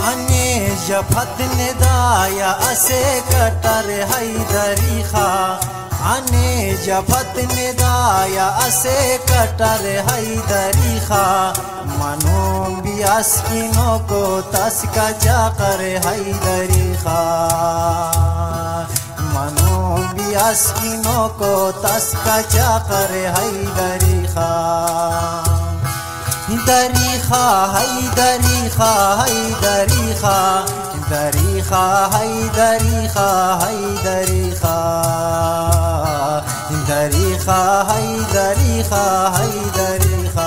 अने जफत निदाया असे कटर हैदरी खा अने जफत निदाया असे कटर हैदरी खा मनो बियास किनो को तस्का जाकर हैदरी खा मनो बियास किनो को तस्का जाकर हैदरी खा दरीखा हैदरीखा हैदरीखा दरीखा हैदरीखा हैदरीखा दरीखा हैदरीखा हैदरीखा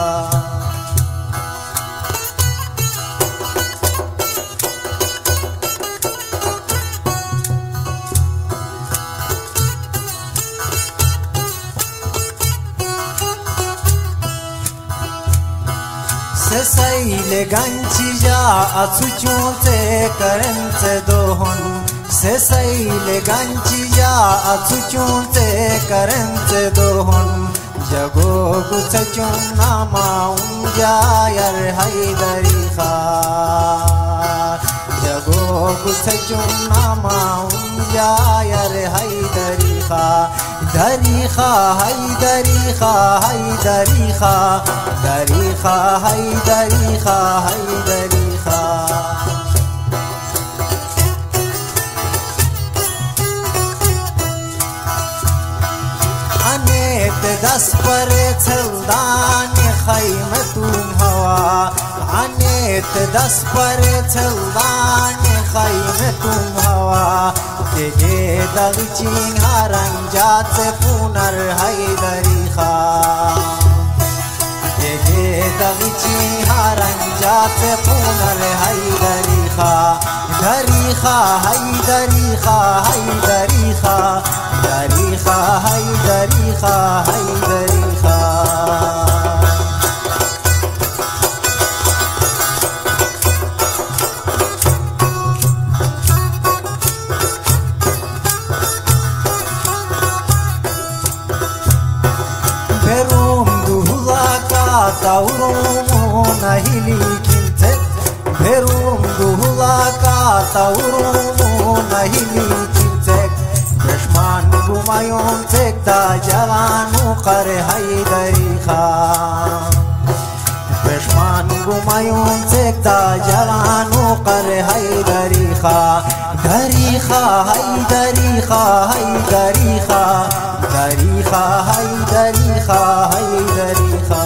सैले गंचिया अचुचूचे करंचे दोहन से सैले गंचिया अचुचूचे करंचे दोहन जगो कुछ चुना माऊंजा यार हैदरी खा जगो कुछ चुना माऊंजा यार हैदरी खा दरीखा हैदरीखा हैदरीखा दरीखा हैदरीखा हैदरीखा अनेत दस पर छलदान खैम तुम हवा अनेत दस पर छलदान खैम तुम हवा तेगे दगचिंग हरंजात पुनर हैदरी खा तेगे दगचिंग हरंजात पुनर हैदरी खा दरीखा हैदरीखा हैदरीखा दरीखा हैदरीखा हैदरीखा ताउरुम नहिली किंचे भेरुम दुहुला का ताउरुम नहिली किंचे दुश्मन गुमायों चेकता जवानों कर हैदरी खा दुश्मन गुमायों चेकता जवानों कर हैदरी खा दरीखा हैदरी खा हैदरी खा दरीखा हैदरी खा हैदरी खा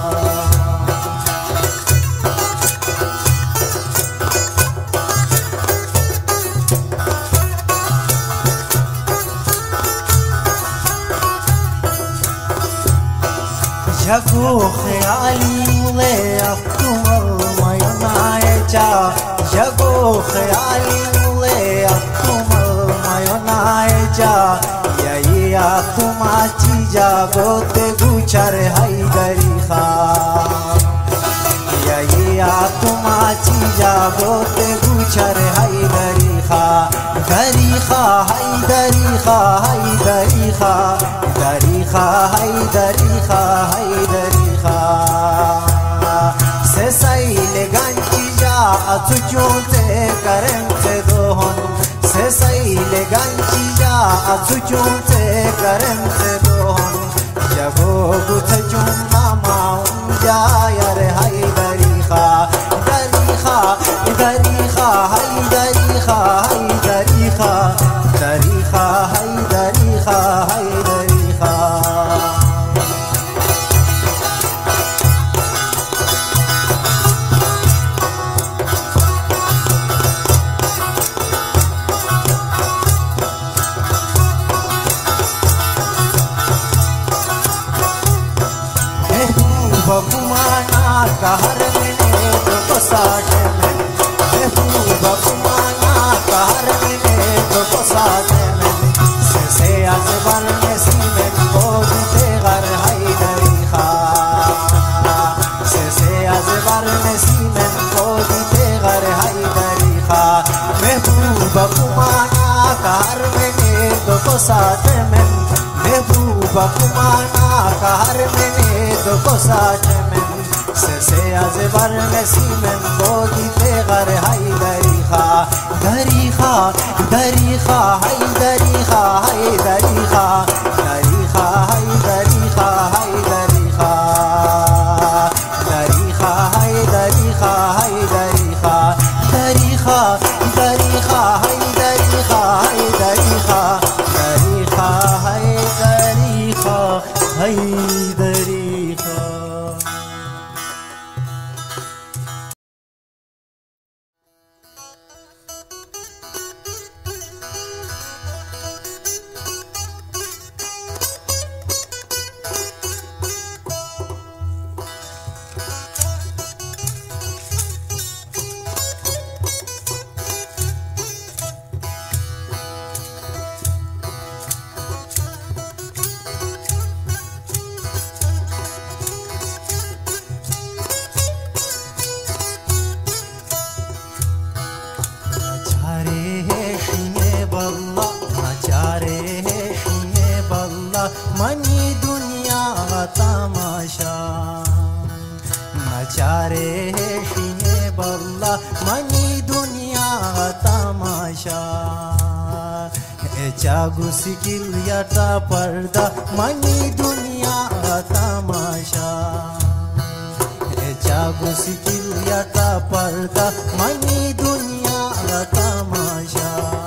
जगो ख्याली ले अफ्तुम मयोनाएचा जगो ख्याली ले अफ्तुम मयोनाएचा यही तुमाची जागो ते गुचर हैदरी खा यही तुमाची जागो ते गुचर हैदरी खा दरीखा हैदरीखा हैदरीखा दरीखा हैदरीखा हैदरीखा से सैले गंचिया अचुचूचे करंचे दोहन से सैले गंचिया अचुचूचे करंचे दोहन जगो गुथ चुना माऊंजा यार हैदरीखा दरीखा दरीखा हैदरीखा हैदरीखा दरीखा हैदरीखा हैदरीखा बकुमाना कहर मिले तो साठ में बकुमाना कहर मिले तो साठ में से अजबर में सीमेंट को दे घर हैदरी खा से अजबर में सीमेंट को दे घर हैदरी खा महबूब बकुमाना कहर मिले तो साठ में महबूब बकुमाना कहर मिले तो साठ में से अजबर में सीमेंट को दे घर Hydari Sikil yata parda mani dunia tamasha jago sikil yata parda mani dunia tamasha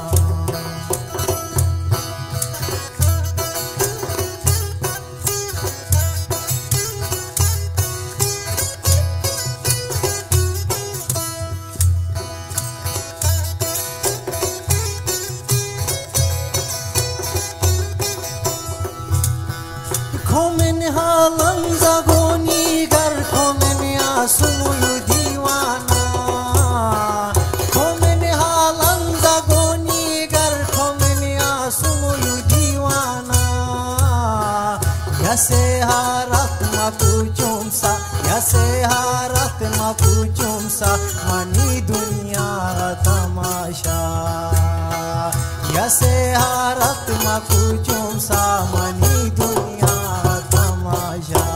mani dunia tamasha ya seharat makuchum sa mani dunia tamasha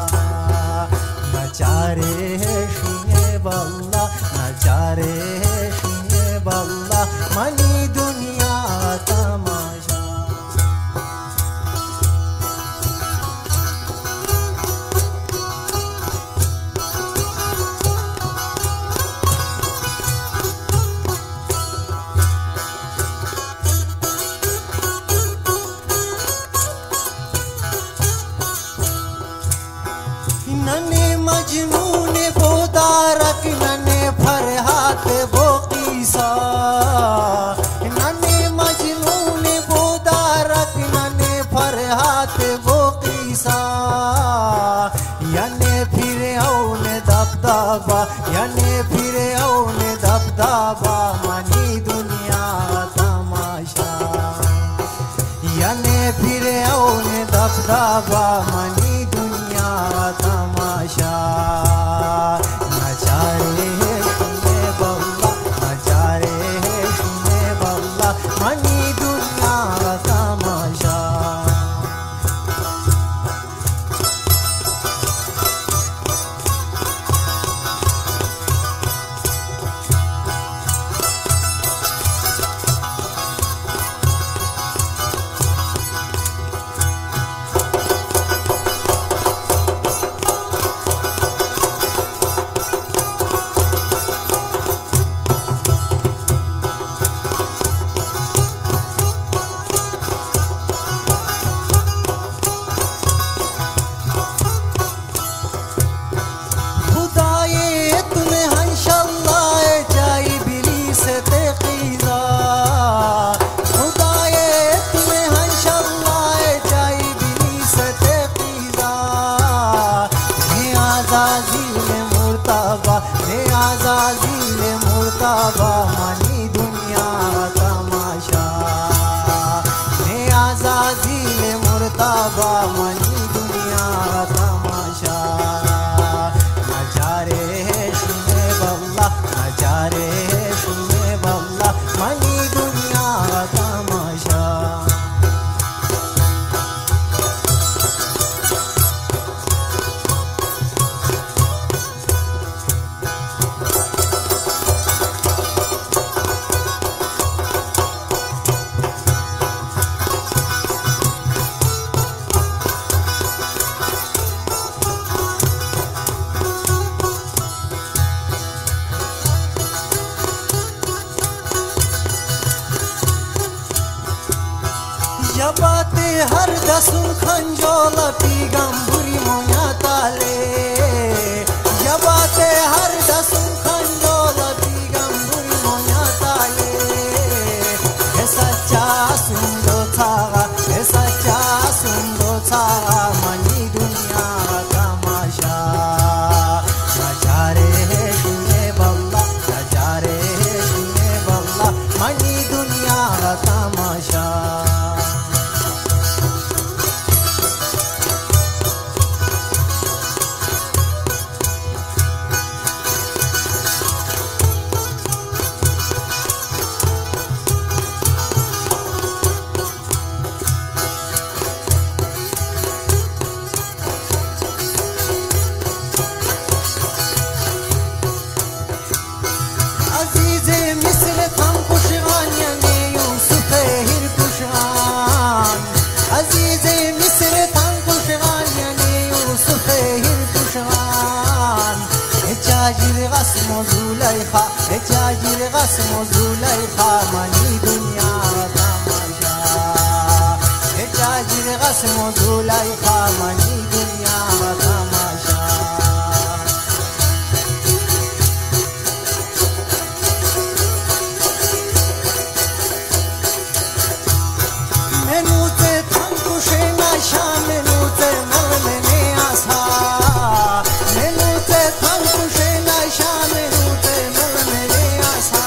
nachare shine balla nachare shine balla mani dunia tamasha याने फिरे औने दबदबा money दुनिया तमाशा याने फिरे औने दबदबा money दुनिया तमाशा नचारे सुने बल्ला नचारे सुने बल्ला मनी दुनिया तमाशा मनी दुनिया तमाशा ने आजादी मुर्ताबा मनी दुनिया तमाशा नजारे सुने बल्ला नजारे सुने बल्ला मनी दुनिया तमाशा Jabate har dasun khanjola pigamburi moya tale Jabate har dasun khanjola pigamburi moya tale Esa cha sundo thaga mani dunya tamasha Najare shune balla mani dunya tamasha Gasmo Zulaikha mani dunya tamasha Echajir gasmo Zulaikha mani dunya tamasha Menute tanku shena menute malmene asa Menute tanku shena menute malmene asa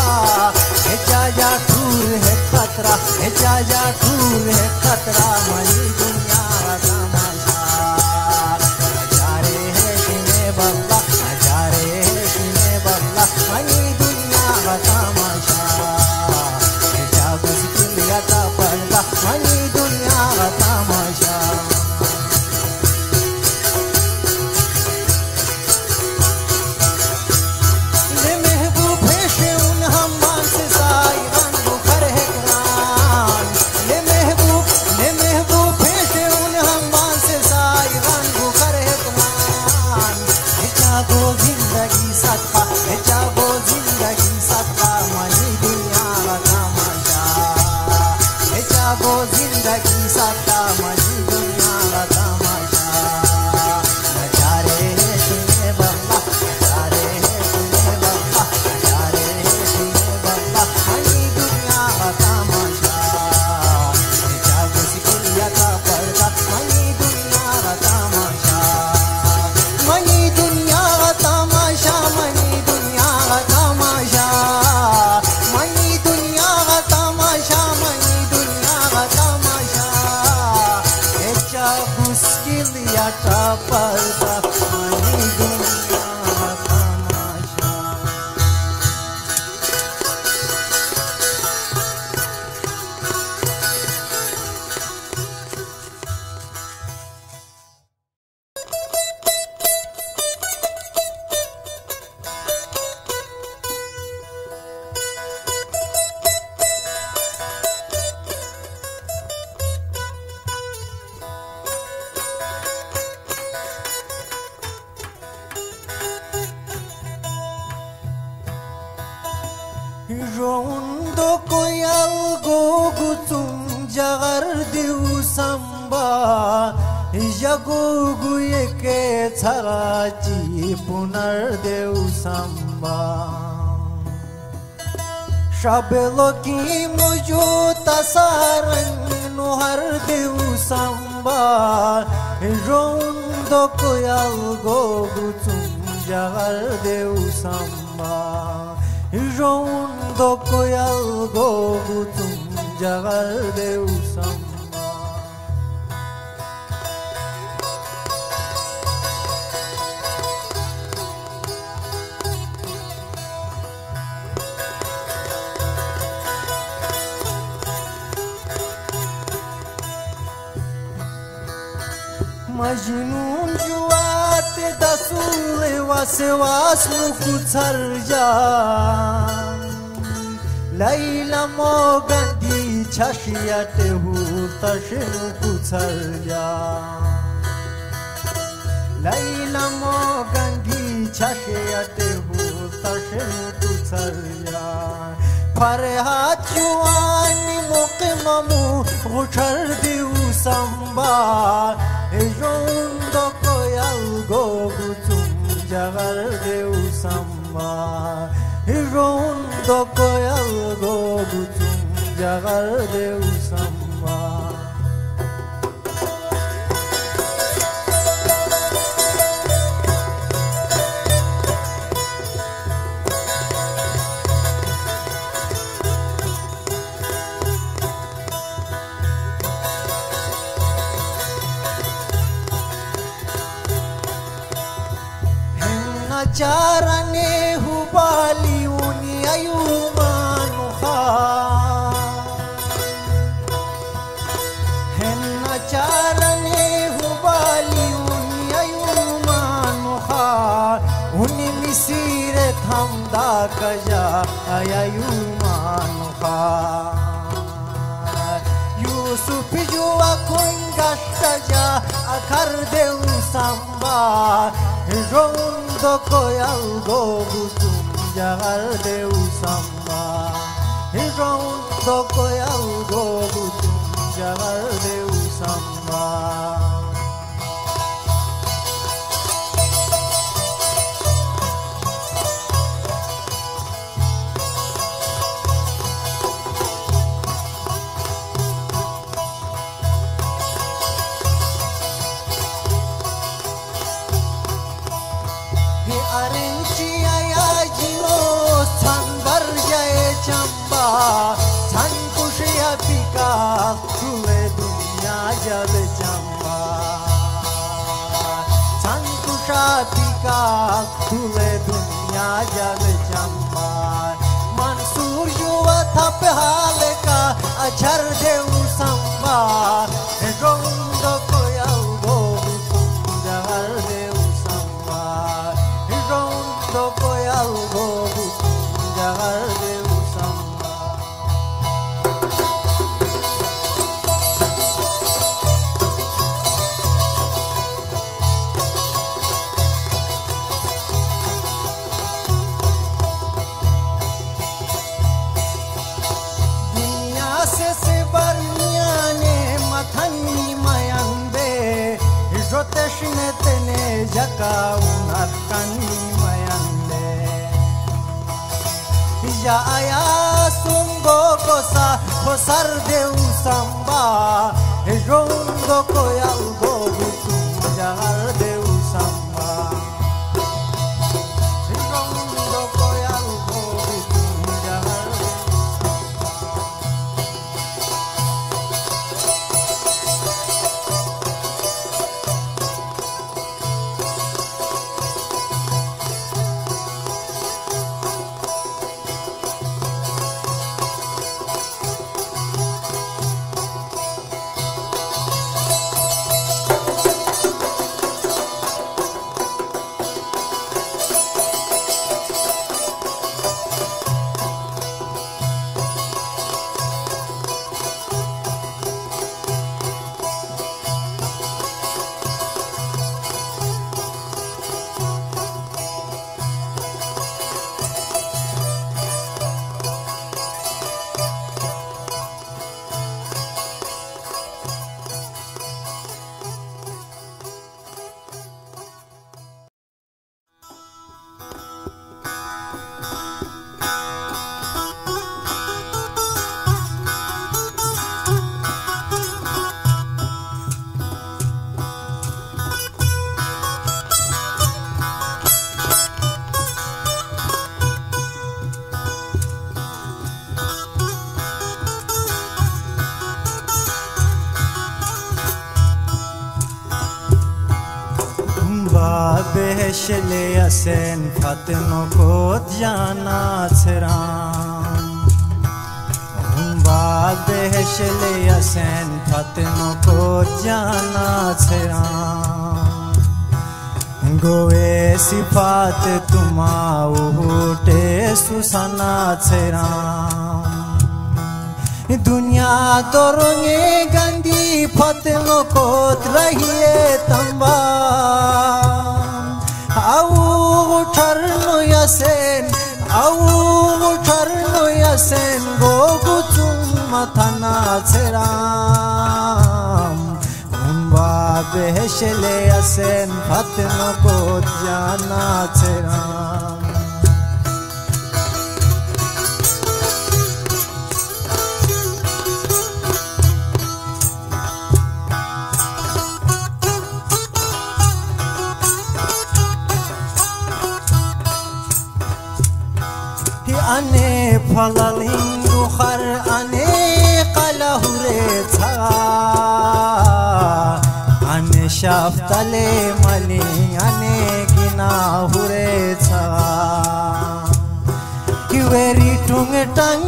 Echa दूर है खतरा money दुनिया तमाशा नजारे है शिने बल्ला नजारे है शिने बल्ला मनी दुनिया तमाशा एचा मुश्किल या का पर्दा मनी दुनिया तमाशा Rondo koyal gogutum jagar diu samba jagogu yeke charachi punar deu samba shabelo ki mojo tasaran nuhar deu samba rondo koyal gogutum jagar deu samba Rondo koyal gogutum jagar deu samba Majnun juat dasule was kutsar ja Laila mogandi chashiyate hu tashnu kutsar ja Laila mogandi chashiyate hu tashnu kutsar ja فرحات جواني مقممو غشر ديو سمبا جوندو كويالغو بوتوم جغر ديو سمبا جوندو كويالغو بوتوم جغر ديو سمبا Carane hubali uni ayumanuha henna carane hubali uni ayumanuha uni misire thamda kaja ayumanuha Yusuf juwa koingashtaja akar deu samba Rondo koyalgo butum jagar deu samba Rondo koyalgo butum jagar deu samba San kushiya pika tule dunya jab chamba San kusha pika tule dunya jab chamba Mansur yuva thap hale ka achar deu samba Rondo koyalgo butum jagar deu samba Rondo koyalgo butum jagar deu Teshne tene jaka unakani mayande Ya aya sungo kosa kosar deu samba Rondo koyalgo butum jagar deu samba Rondo koyalgo butum jagar Beşle yasen Fatma kot jana çram Humba beşle yasen Fatma kot jana çram Goe sifat tuma uhte susana çram Dunya dornge gandi Fatma kot rahiye tamba Au charno yasen, au charno yasen asen gogutun matana seram umba beheshele asen fatno kot jana seram ane falalingu khar ane qalahure tha ane shaftale mali ane ginahure tha kweri tung tang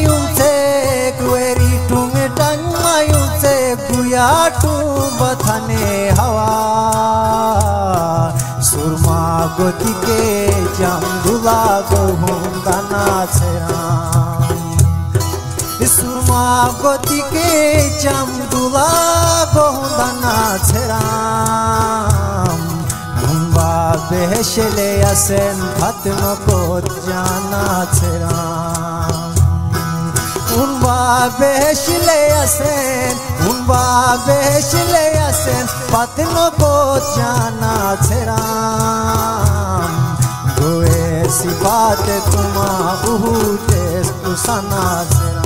mayunte guya tu bathane hawa surma goti ke jamdula gohundana seram surma goti ke jamdula gohundana seram umba beheshele asen fatno kot jana seram umba beheshele asen fatno kot jana seram goe sifat tuma uhute usana seram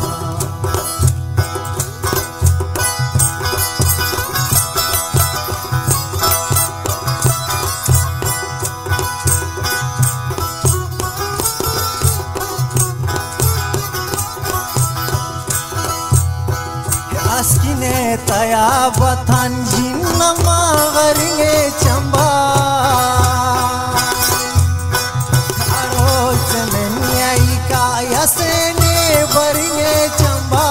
askine taya bathan jinnama garinge chamba yasene baringe chamba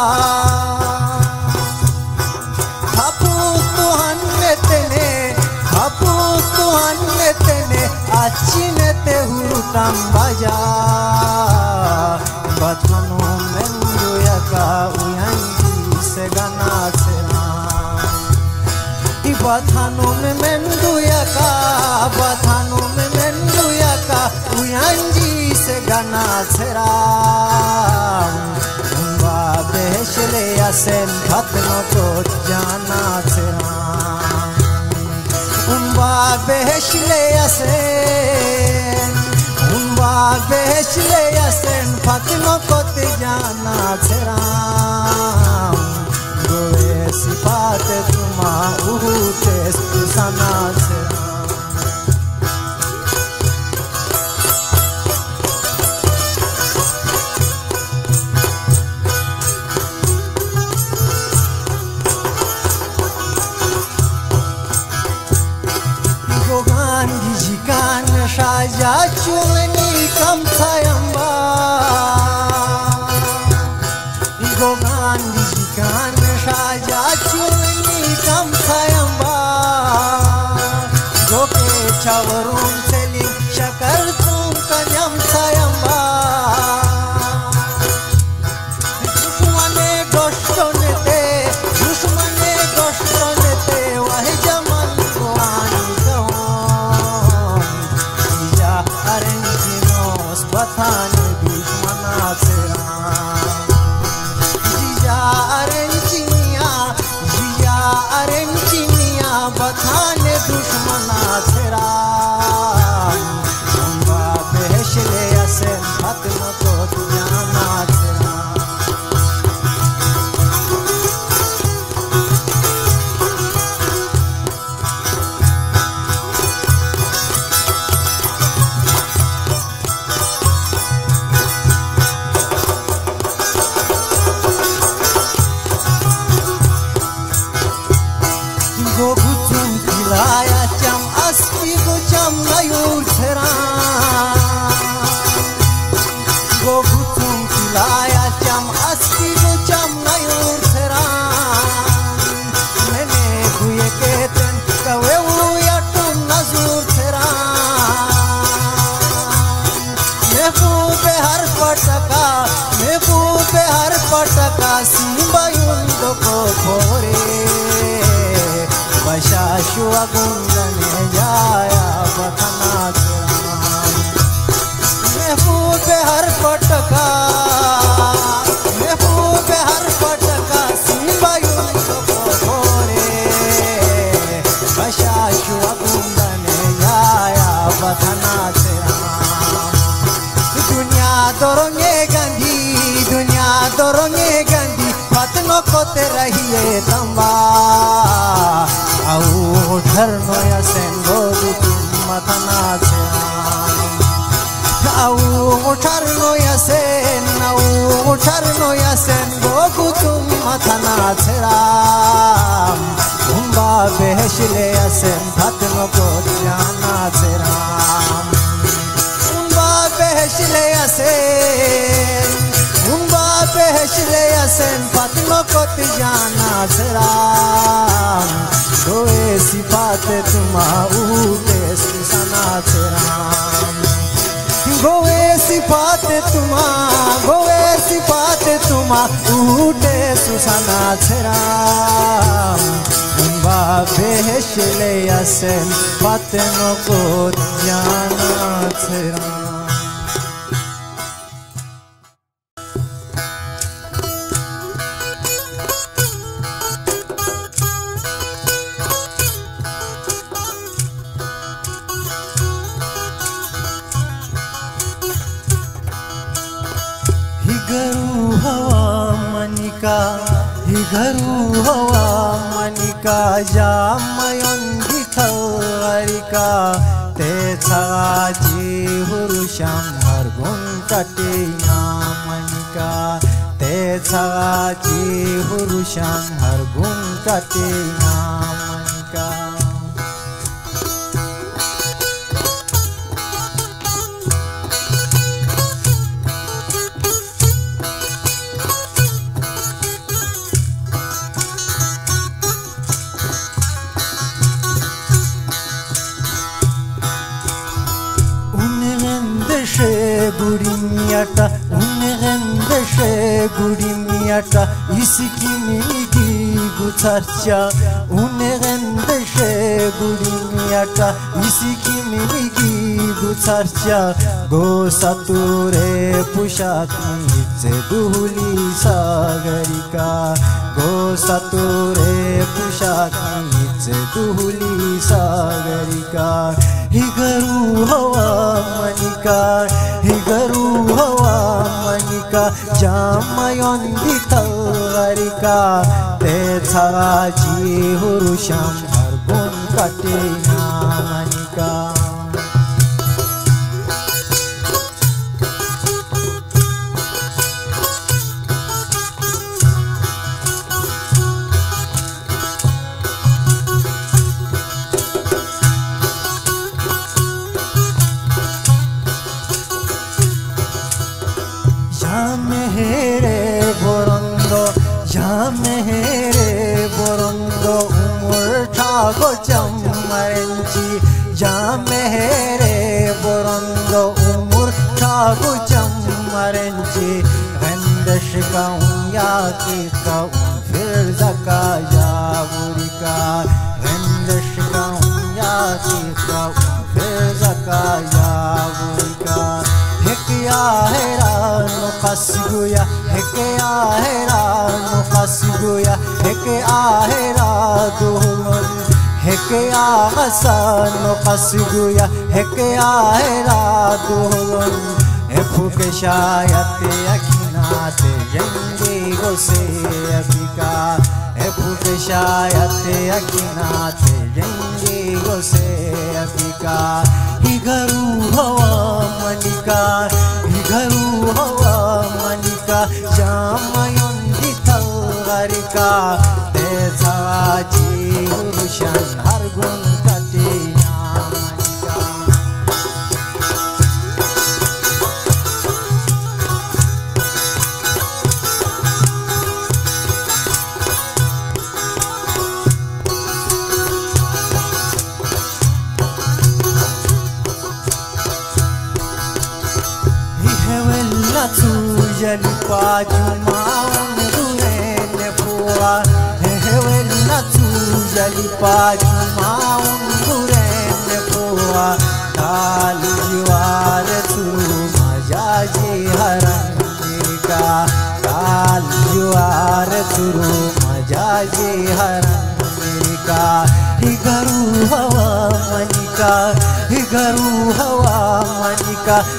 hapu tuhanne tene achine te hutam baja bathanu mendu yaka uyanji se gana seram bathanu mendu yaka uyanji gana seram umba beheshele asen fatno kot jana seram umba beheshele asen fatno kot jana seram goe sifat tuma uhute sana seram Shaja chulni kam sayamba gogan dikan shaja chulni kam sayamba goke chawarun seli shakar tum kanyam sayamba dushmane goshtonete wahi jamal goani bathan dushmana seram jiya arenchiya bathan dushmana seram umba beheshele asen fatno kot jana seram gogutun kilaya cham aski go cham mayur seram gogutun kilaya cham aski go cham mayur seram mene huye keten kawe uyatum nazur seram mehbube har pataka simbayun do ko khore Bashashua gungane jaya bathana seram mehbube har pataka hiye tamba au dharno ya sengo matana cheram au dharno ya sen gokutum matana cheram umba behshle ya sen fatno ko jana cheram umba behshle ya sen fatno ko jana cheram goe sifat tuma ute susana cheram goe sifat tuma ute susana cheram umba behshle ya sen fatno ko jana cheram Higaru hawa manika jamayon githarika te chaji hurusham hargun katina manika te chaji hurusham hargun katina manika Gudimiyata isikimigi gutarcha unerendeshe gudimiyata isikimigi gutarcha go sature pushakmitse duhuli sagarika go sature pushakmitse duhuli sagarika higaru hawa manika jamayon githarika te chaji hurusham hargun katina manika Sano kasiguya heke ahera duhon efuke shayate akinate jenge gose afika efuke shayate akinate jenge gose afika higaru hawa manika jamayon githarika te chaji hurushan hargun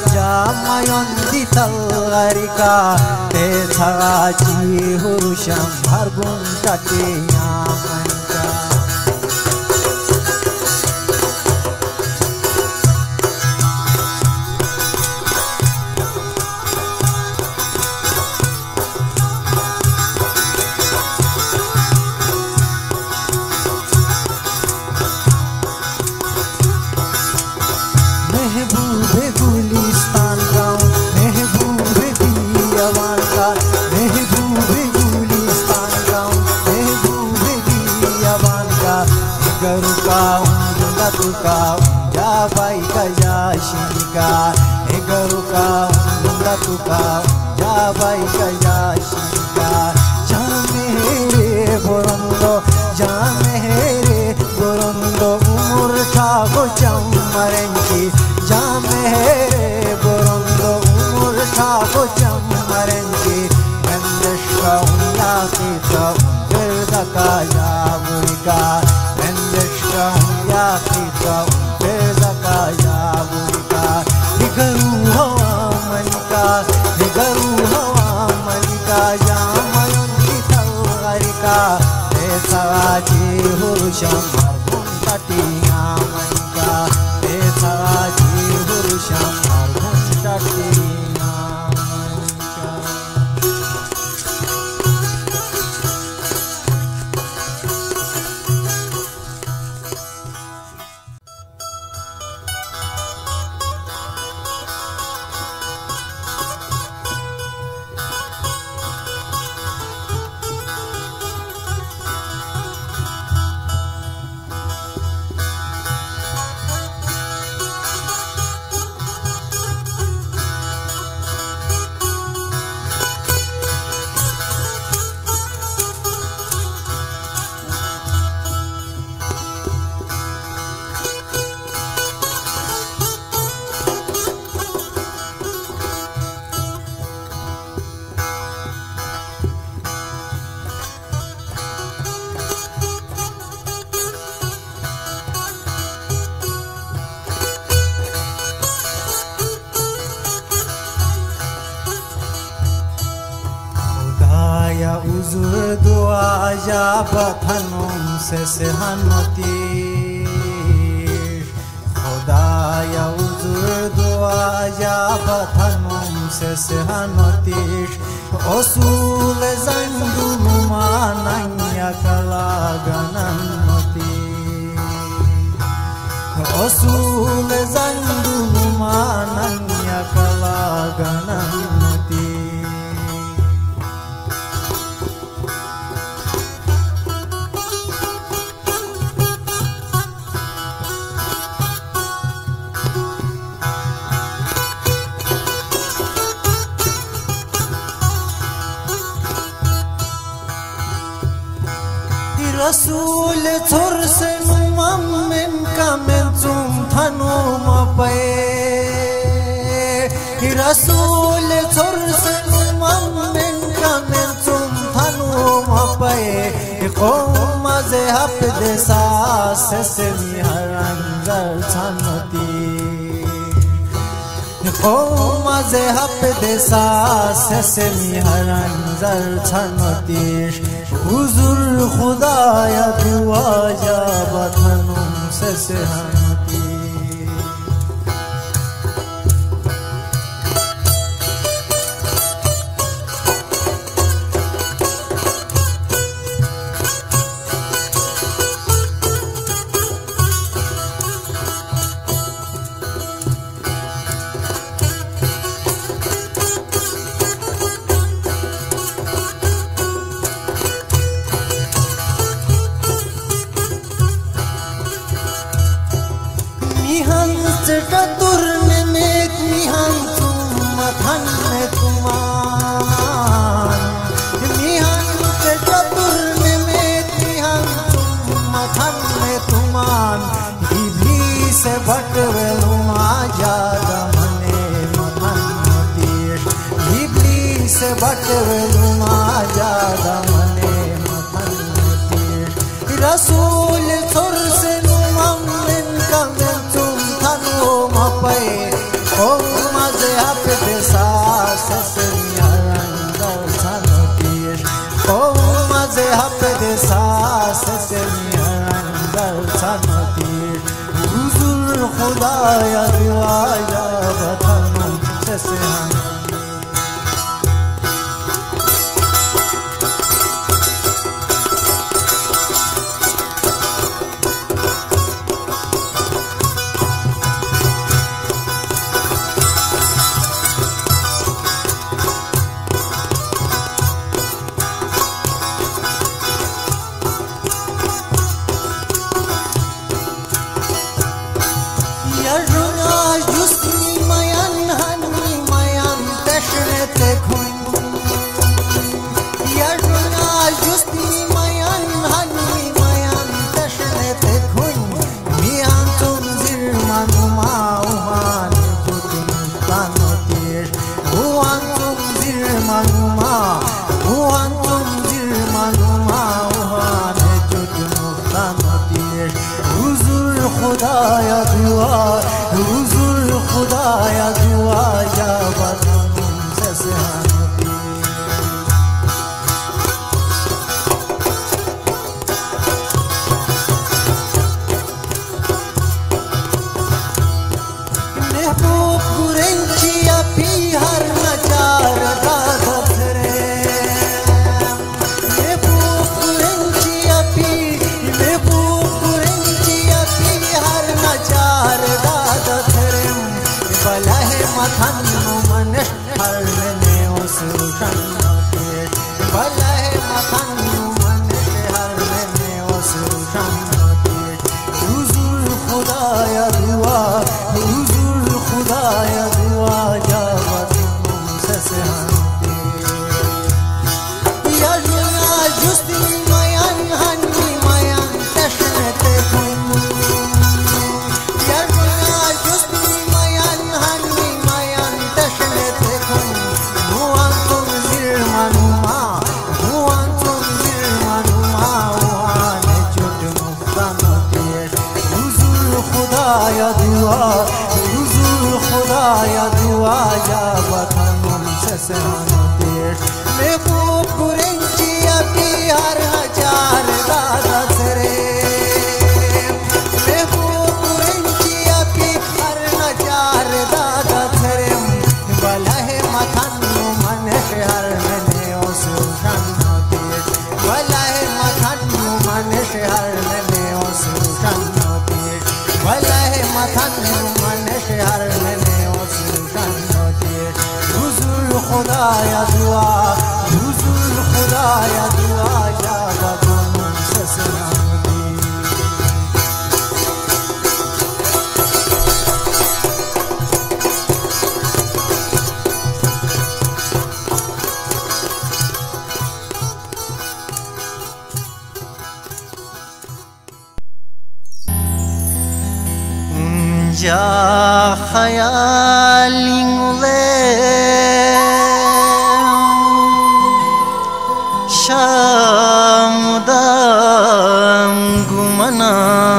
jamayon dital garika te chagachi hurusham hargun tate yamanka Tuka jabai kaya shinika egaruka unda tuka jabai kaya shinika jamehre borondo umur thago chammarenki jamehre borondo umur thago chammarenki endeshka unya kita verda kaya murika endeshka unya kita verda kaya murika digaru hawa manika jamayon dital garika esaji hurusham hargun tati manika esaji hurusham hargun tati Uzur dua jabatanum se sehanoti Khodaya uzur dua jabatanum se sehanoti Osul zandulu mananya kalagananoti Osul zandulu mananya kalagananoti Rasul thorsen mammen kamen zum thanum pae Rasul thorsen mammen kamen zum thanum pae qom ze hapd sas se miharan gar thanati qom ze hapd sas se miharan gar thanati Huzur khudaya dua jabatanum se sehanati चतुर में नेक मिहान तुम मथन में तुमान मिहान चतुर में नेक मिहान तुम मथन में तुमान इबली से भटवेलुमा जादा मने मथन तीर इबली से भटवेलुमा जादा मने मथन तीर रसूल थुर से नुमन का मैं तुम Mapai, oh, तनो तीर हुजूर खुदाया दुआया वतनों से सहानी खुदाया दुआ हुजूर खुदाया दुआ या वतन से सहानी महबूब कुरंची अपी हर नचार दादत रे महबूब कुरंची अपी महबूब कुरंची अपी हर नचार दादत रे बलहे मथन मन हर ने उस शन्नते बलहे मथन मन हर ने उस शन्नते हुजूर खुदाया दुआ हुजूर खुदाया दुआ या वतन से सहानी या जुना जुस्ती मयन हनी मयन तशनते खुन या जुना जुस्ती मयन हनी मयन तशनते खुन हुआं तुम जिर मनुमा हुआं तुम जिर मनुमा हुआं ने जुट मुफ्तानते हुजूर खुदाया दुआ खुदाया दुआ या वतन से सहानी महबूब कुरंची अपी हर हजार दादत रे महबूब कुरंची अपी हर हजार दादत रे बलहे मथन मन हर ने उस शन्नते बलहे मथन मन हर ने उस शन्नते बलहे मथन मन हर खुदाया दुआ हुजूर खुदाया दुआ या वतन से सहानी जा ख्याली शामुदाम गुमना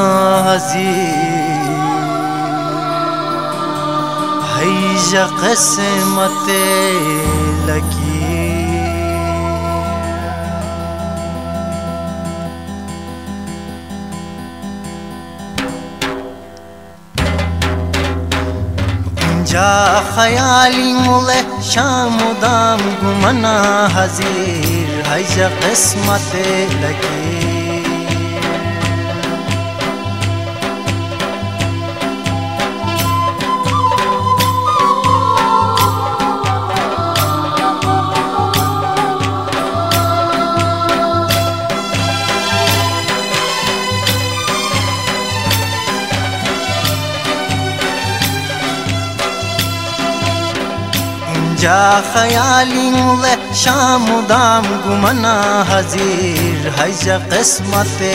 हज़ीर हैजा क़िस्मते लगी जा ख्याली मुले शामुदाम गुमना हज़ीर हैजा क़िस्मते लगी जा ख्याली मुले शामुदाम गुमना हज़ीर हैजा क़िस्मते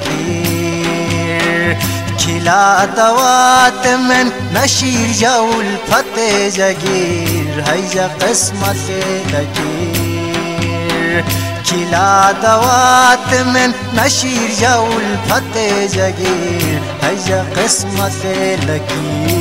लकीर खिला दवात में नशीर जौल फते जगीर हैजा क़िस्मते लकीर खिला दवात में नशीर जौल फते जगीर हैजा क़िस्मते लकीर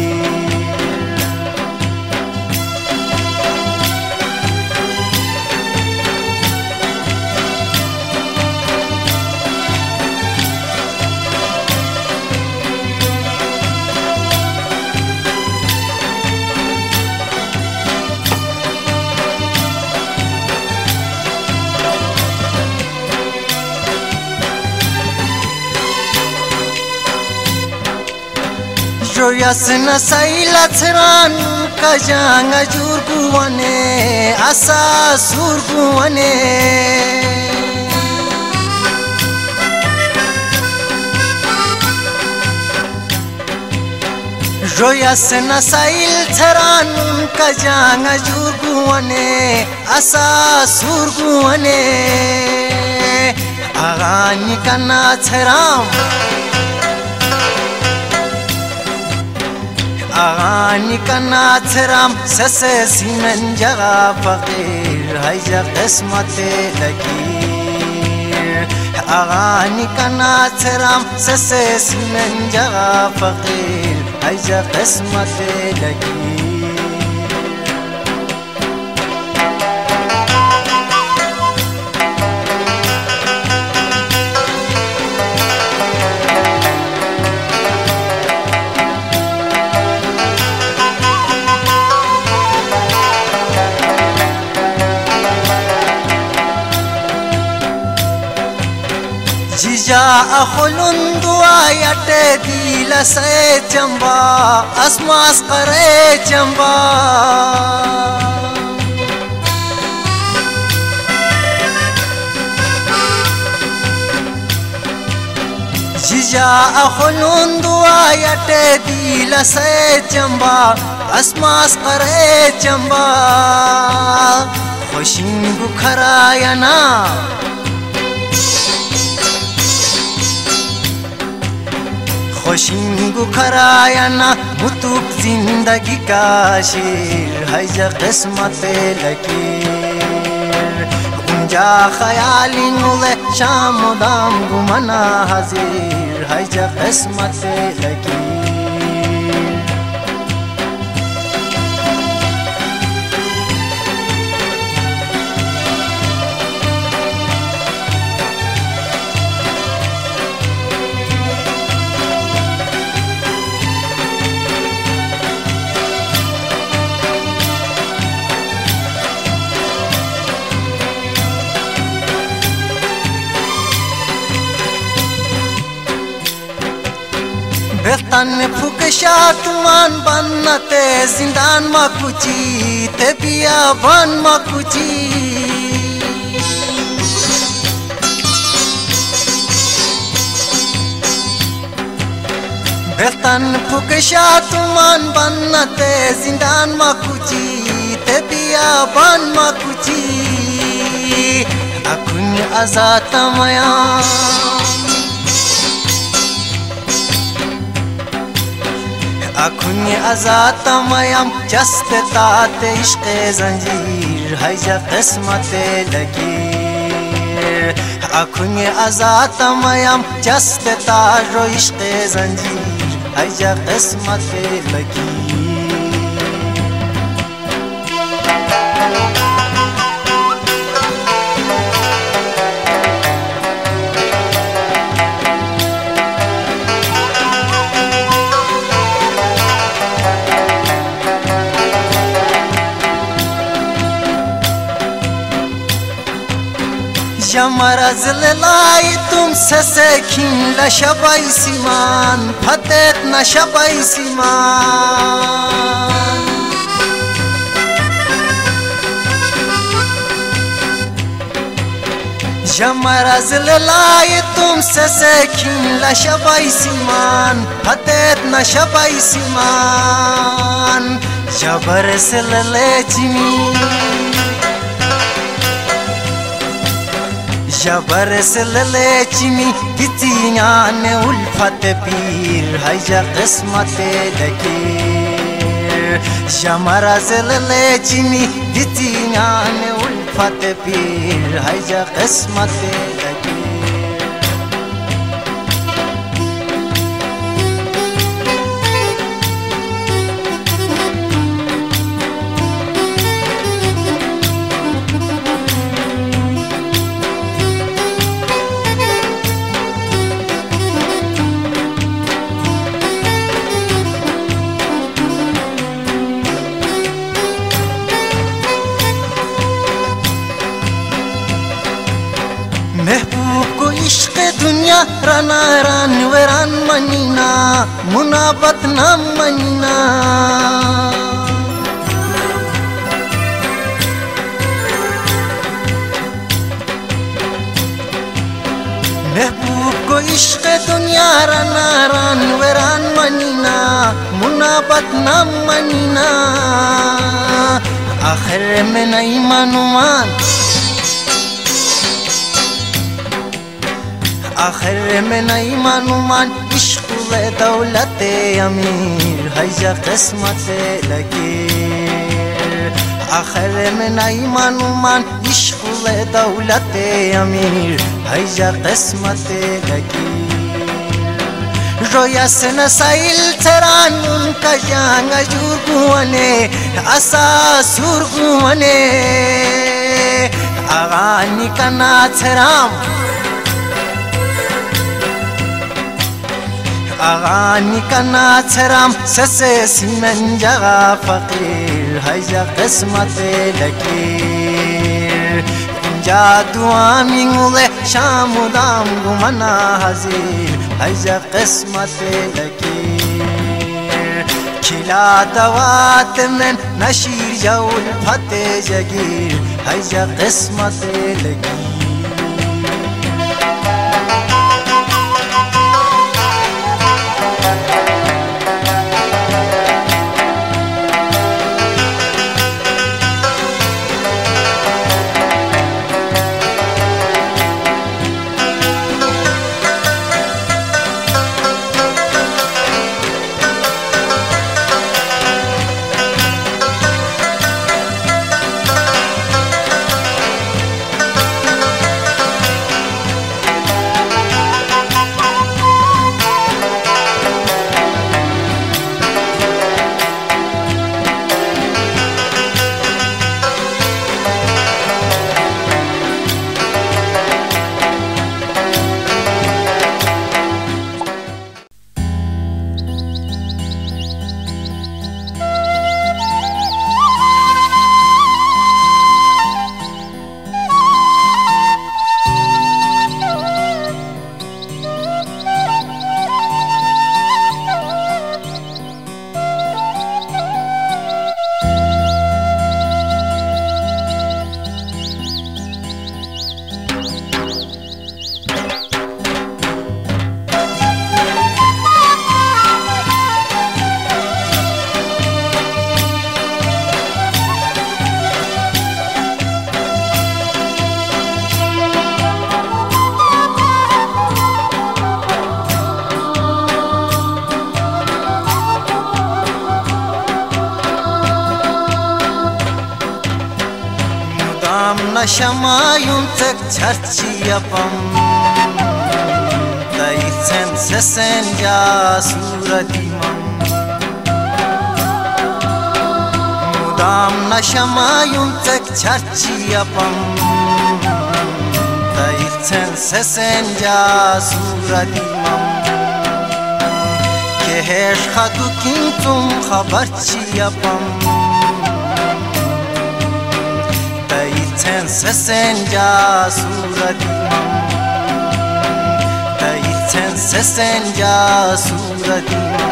رویاس نسایل تران کجانگ جورگوانه اسا سورگوانه رویاس نسایل تران کجانگ جورگوانه اسا سورگوانه آغانی کنا ترام آغانی کنا ترام سس سیمن جگا فقیر هیجا قسمت لگیر آغانی کنا ترام سس سیمن جگا فقیر هیجا قسمت لگیر جا اخلون دوایت دیل سے چمبا اسماس کرے چمبا جا اخلون دوایت دیل سے چمبا اسماس کرے چمبا خوشنگو کھراینا خوشنگو کھراینا متوب زندگی کا شیر ہیجا قسمت لکیر گنجا خیالی نولے شام و دام گمنا حضیر ہیجا قسمت لکیر बेतन फुकशा तुमान बनते जिंदान मकुची ते पिया बन मकुची बेतन फुकशा तुमान बनते जिंदान मकुची ते पिया बन मकुची अकुन आजाद मया अखुन आजाद मयम जस्त तात इश्क जंजीर हयजा किस्मत लकीर अखुन आजाद मयम जस्त तारो इश्क जंजीर हयजा किस्मत लकीर مرض لای तुम سسکین لشبای سیمان فتت نشبای سیمان مرض لای तुम سسکین لشبای سیمان فتت نشبای سیمان جبر سلله جمی جبر سلله چمی گتیان الفت پیر هیجا قسمت لکیر جمر سلله چمی گتیان الفت پیر هیجا قسمت لکیر महबूब दुनिया राना रान वरान मनीना मुनाबत नाम मनीना महबूब को इश्क दुनिया राना रान वरान मनीना मुनाबत नाम मनीना आखिर में नहीं मानुमान आखिर में नहीं मानुमान इश्क व दौलत अमीर है जा किस्मत लकीर आखिर में नहीं मानुमान इश्क व दौलत अमीर है जा किस्मत लकीर रोया से नसाइल चरान उनका जांग जुगुने आसा सुरगुने आगानी का नाचराम आगानी का नाचराम ससे सीमन जगा फकीर है जा किस्मत लकीर जा दुआ मिंगले शाम दाम गुमना हजीर है जा किस्मत लकीर खिला दवात में नशीर जौल फते जगीर है जा किस्मत लकीर Şamayun tek çarçı yapam Dayıtsen sesen ya suradimam Mudam naşamayun tek çarçı yapam Dayıtsen sesen ya suradimam Keher khadu kintum khabarçı yapam Sesen ja suradimam Dayitsen sesen ja suradimam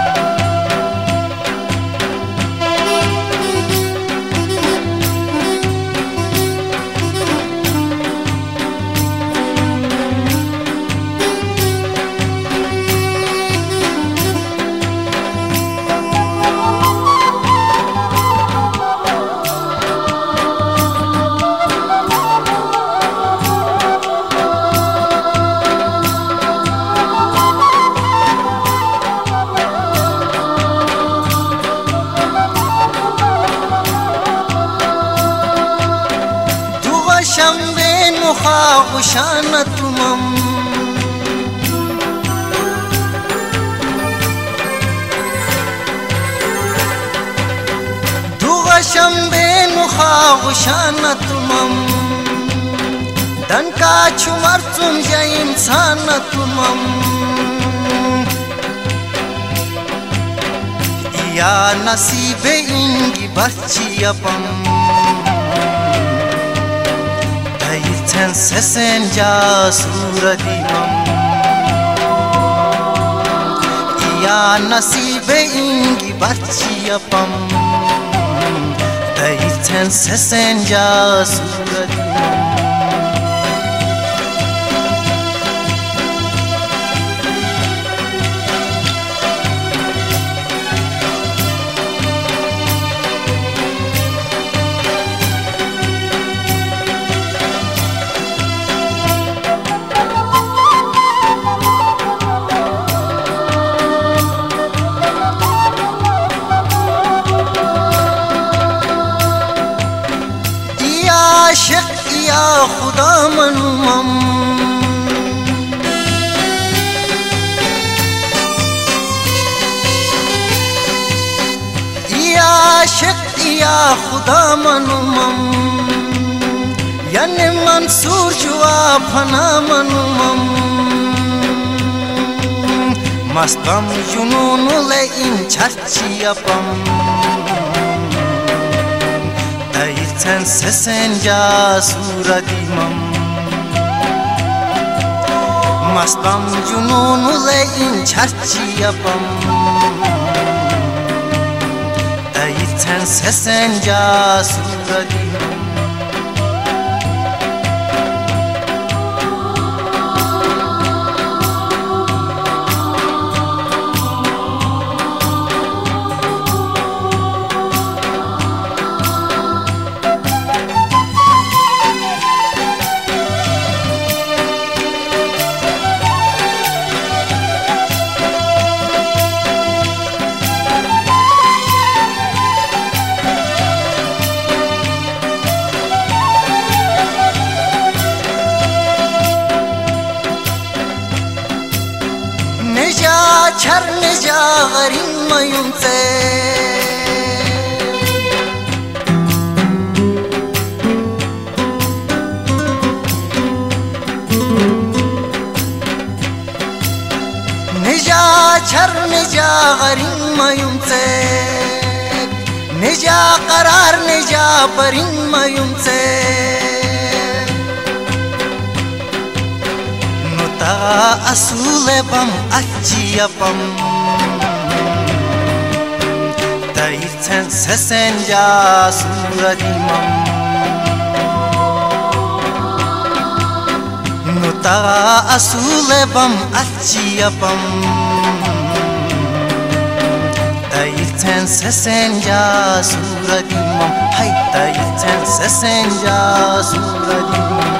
Uşanatumam Duğaşam ben uşanatumam Danka çumartum jayim sanatumam Ya nasibe ingi barçı yapam Sen sesen ja suradimam ya nasibe ingi barchi apam Daiten sesenja suradi आशिक या खुदा मनुमम या आशिक या खुदा मनुमम यानी मंसूर जुआ फना मनुमम मस्तम जुनून ले इन चर्ची appam Daiten sesenja suradimam Mastam jununu le in charchi apam Daiten sesenja suradimam Çarne jağarin mayunse Neja çarne jağarin mayunse Neja karar neja parin mayunse Asule bam aciyapam Daiten sesenja suradimam Nuta asule bam aciyapam Daiten sesenja suradimam Hay daiten sesenja suradimam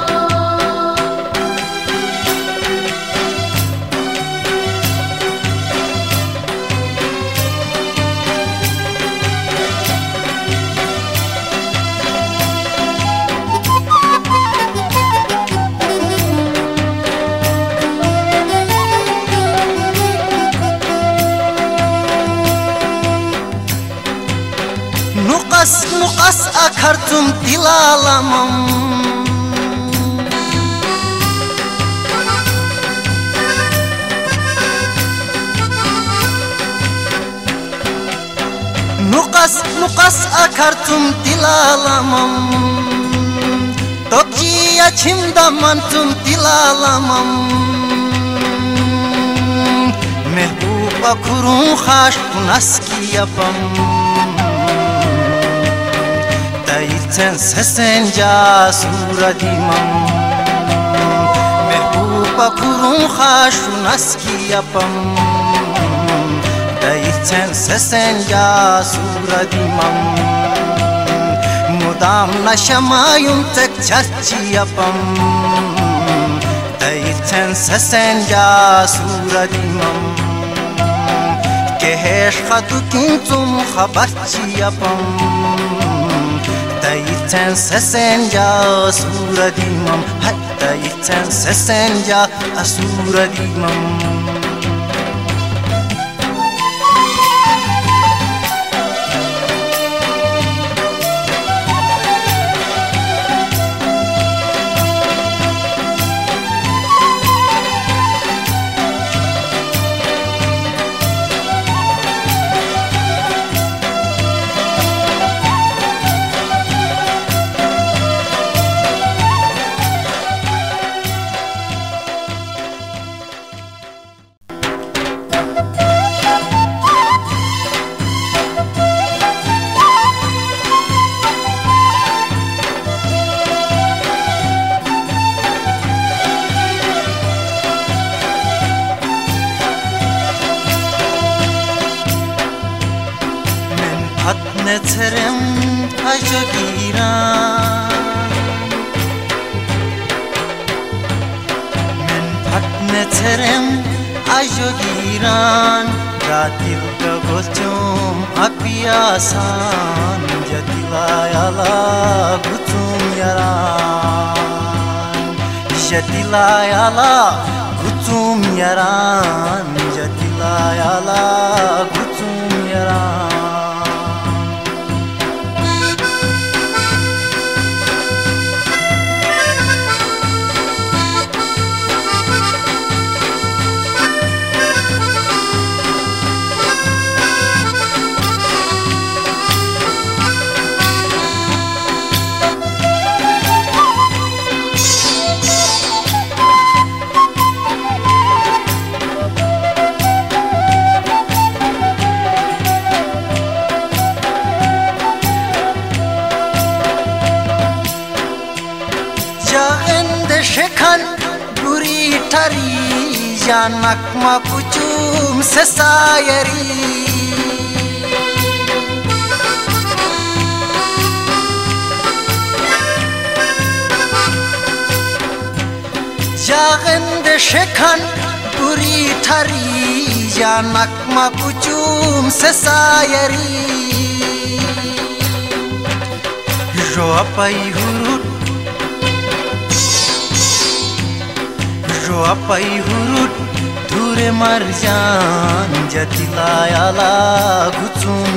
Nukas akartum dilalamam Nukas akartum dilalamam Tokji açımda mantum dilalamam Mehbuba kurun khaş kunaski yapam Daiten sesenja suradimam Mehbuba kurun khashu naski yapam Daiten sesenja suradimam Mudam nashamayum tek charchi yapam Daiten sesenja suradimam Kehesh khatu kintum khabarchi yapam Daiten sesenja suradimam Hay daiten sesenja suradimam Neterem ajogiran Men pat neterem ajogiran Ratil gagolchum apiasan Jatilayala gutum yaran Jatilayala gutum yaran Jatilayala gutum yaran Shekhan guri thari janak ma puchum sesayari Jagende shekhan guri thari janak ma puchum sesayari Roapai hurut Roapai hurut dure marjan Jatilayala gutum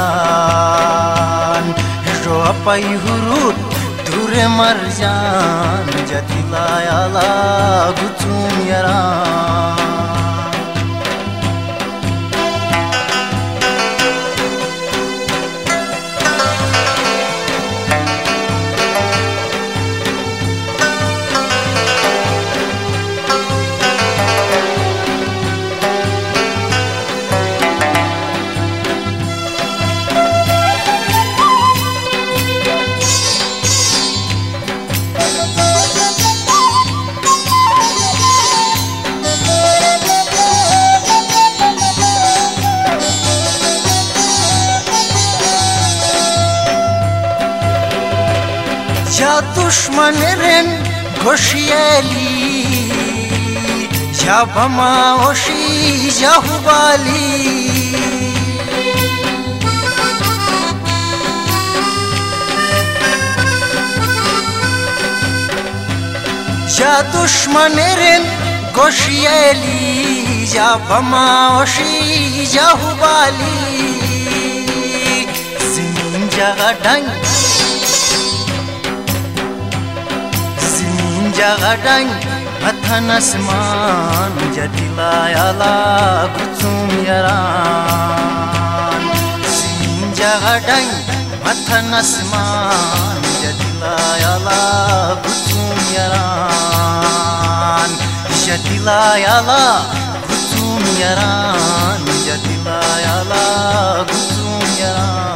yaran Roapai hurut dure marjan Jatilayala gutum yaran Ya düşmanların goşiyeli Ya bama oşi ya hubali Ya düşmanların goşiyeli Ya bama oşi ya hubali Zemin jagadang Jagadang matan asman Jatilayala gutum yaran Zemin jagadang matan asman Jatilayala gutum yaran Jatilayala gutum yaran Jatilayala gutum yaran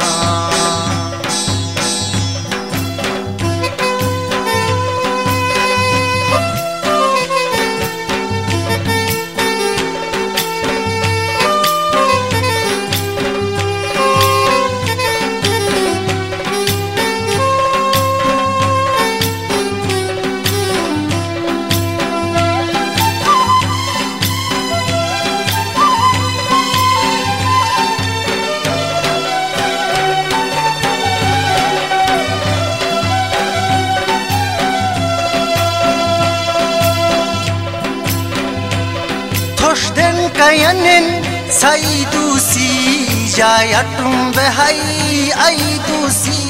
Toshden kayanin saidusi jayatum behai aidusi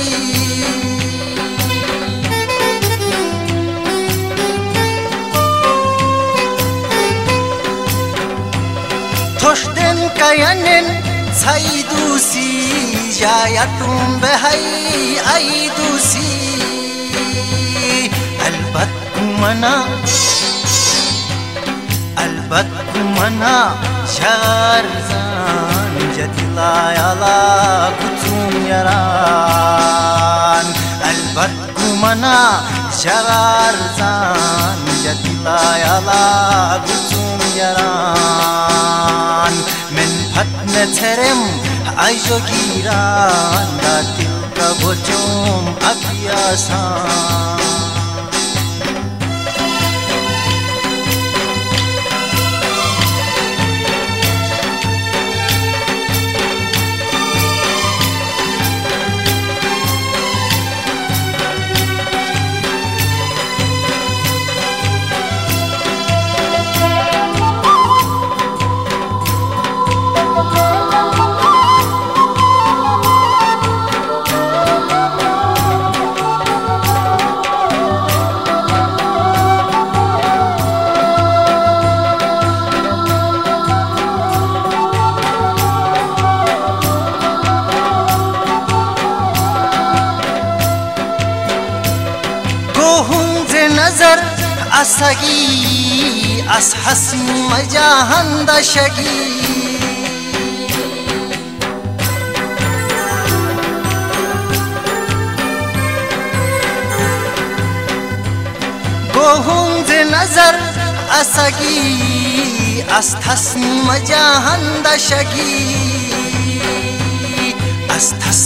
Toshden kayanin saidusi jayatum behai aidusi albat kumana Albat kumana sharzan Jatilayala gutum yaran Albat kumana sharzan Jatilayala gutum yaran Men pat neterem ajogiran Jatilayala bocum akiyasan नजर असगी अस हसी मजाहंद Shuggie गोहुंज नजर असगी अस हसी मजाहंद Shuggie अस्थस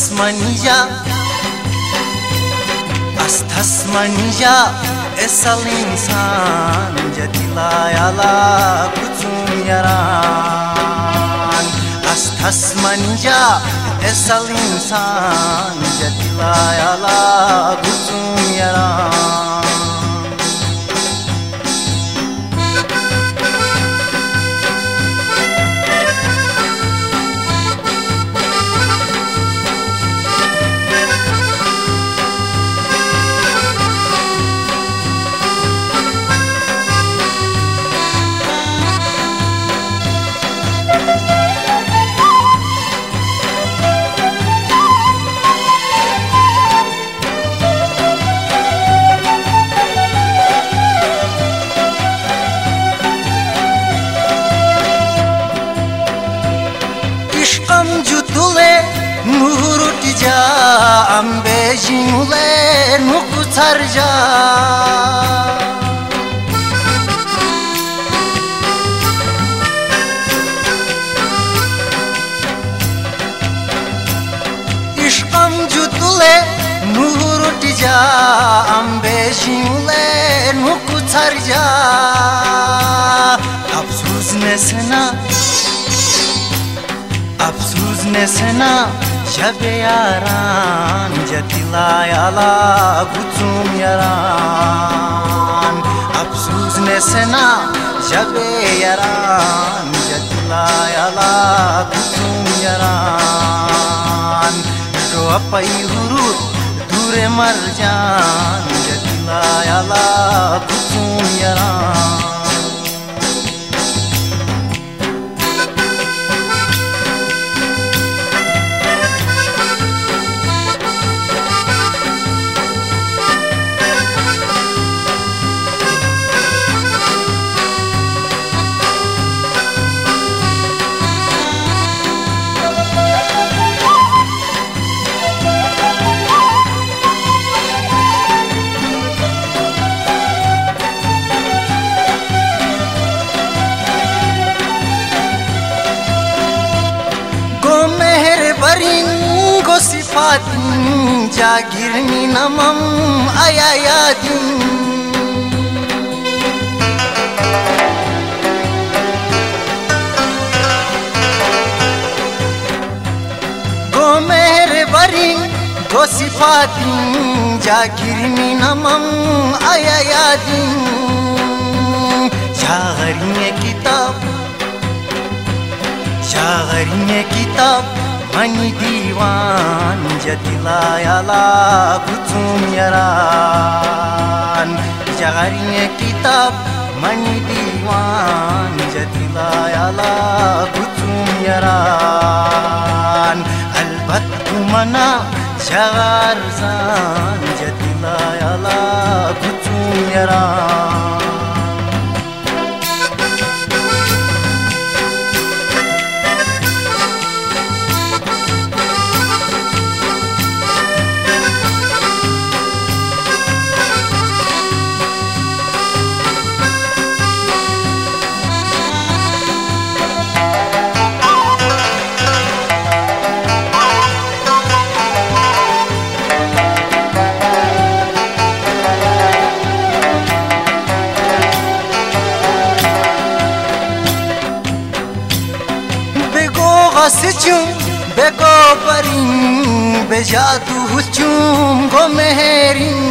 manija esal insan jadilai ala kucum yaran astas manija esal insan jadilai ala kucum yaran Nurutja ambejinule nukutarja İşkam jutule nurutja ambejinule nukutarja Absuz nesena Şabe yaran jadilai ala kucum yaran Absuz nesena şabe yaran jadilai ala kucum yaran Doa pai hurut dure marjan jadilai ala kucum yaran Go sifatin jagirni namam ayayadin Go mehrebarin go sifatin jagirni namam ayayadin Şağariye kitap Mani divan jadilai ala kucum yaran Şağariye kitap Mani divan jadilai ala kucum yaran Albat kumana şağarzan jadilai ala kucum yaran हसचूं बेगो परिं बेजादू हुचूं गो मेहरिं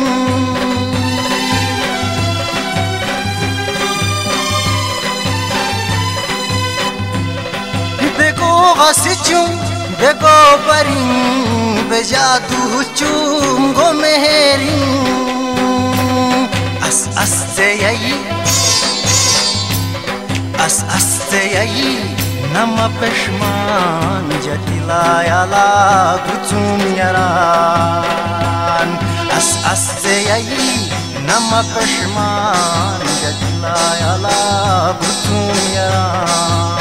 बेगो हसचूं बेगो परिं बेजादू हुचूं गो मेहरिं अस अस यही أس أستيي نما پشمان جتلا يالا كتوم يران أس أستيي نما پشمان جتلا يالا كتوم يران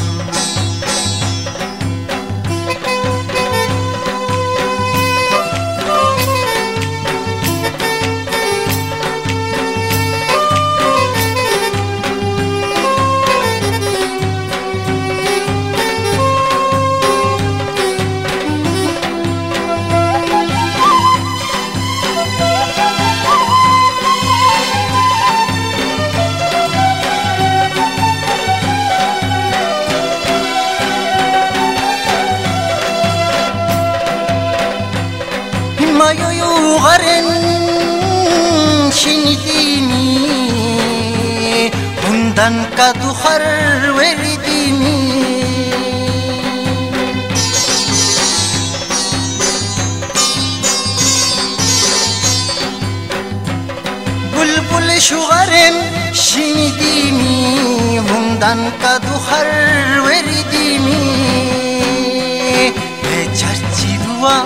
مايو غرن شنيديني هندن كدخر ورديني بلبل شغرن شنيديني هندن كدخر ورديني بچرچي دوا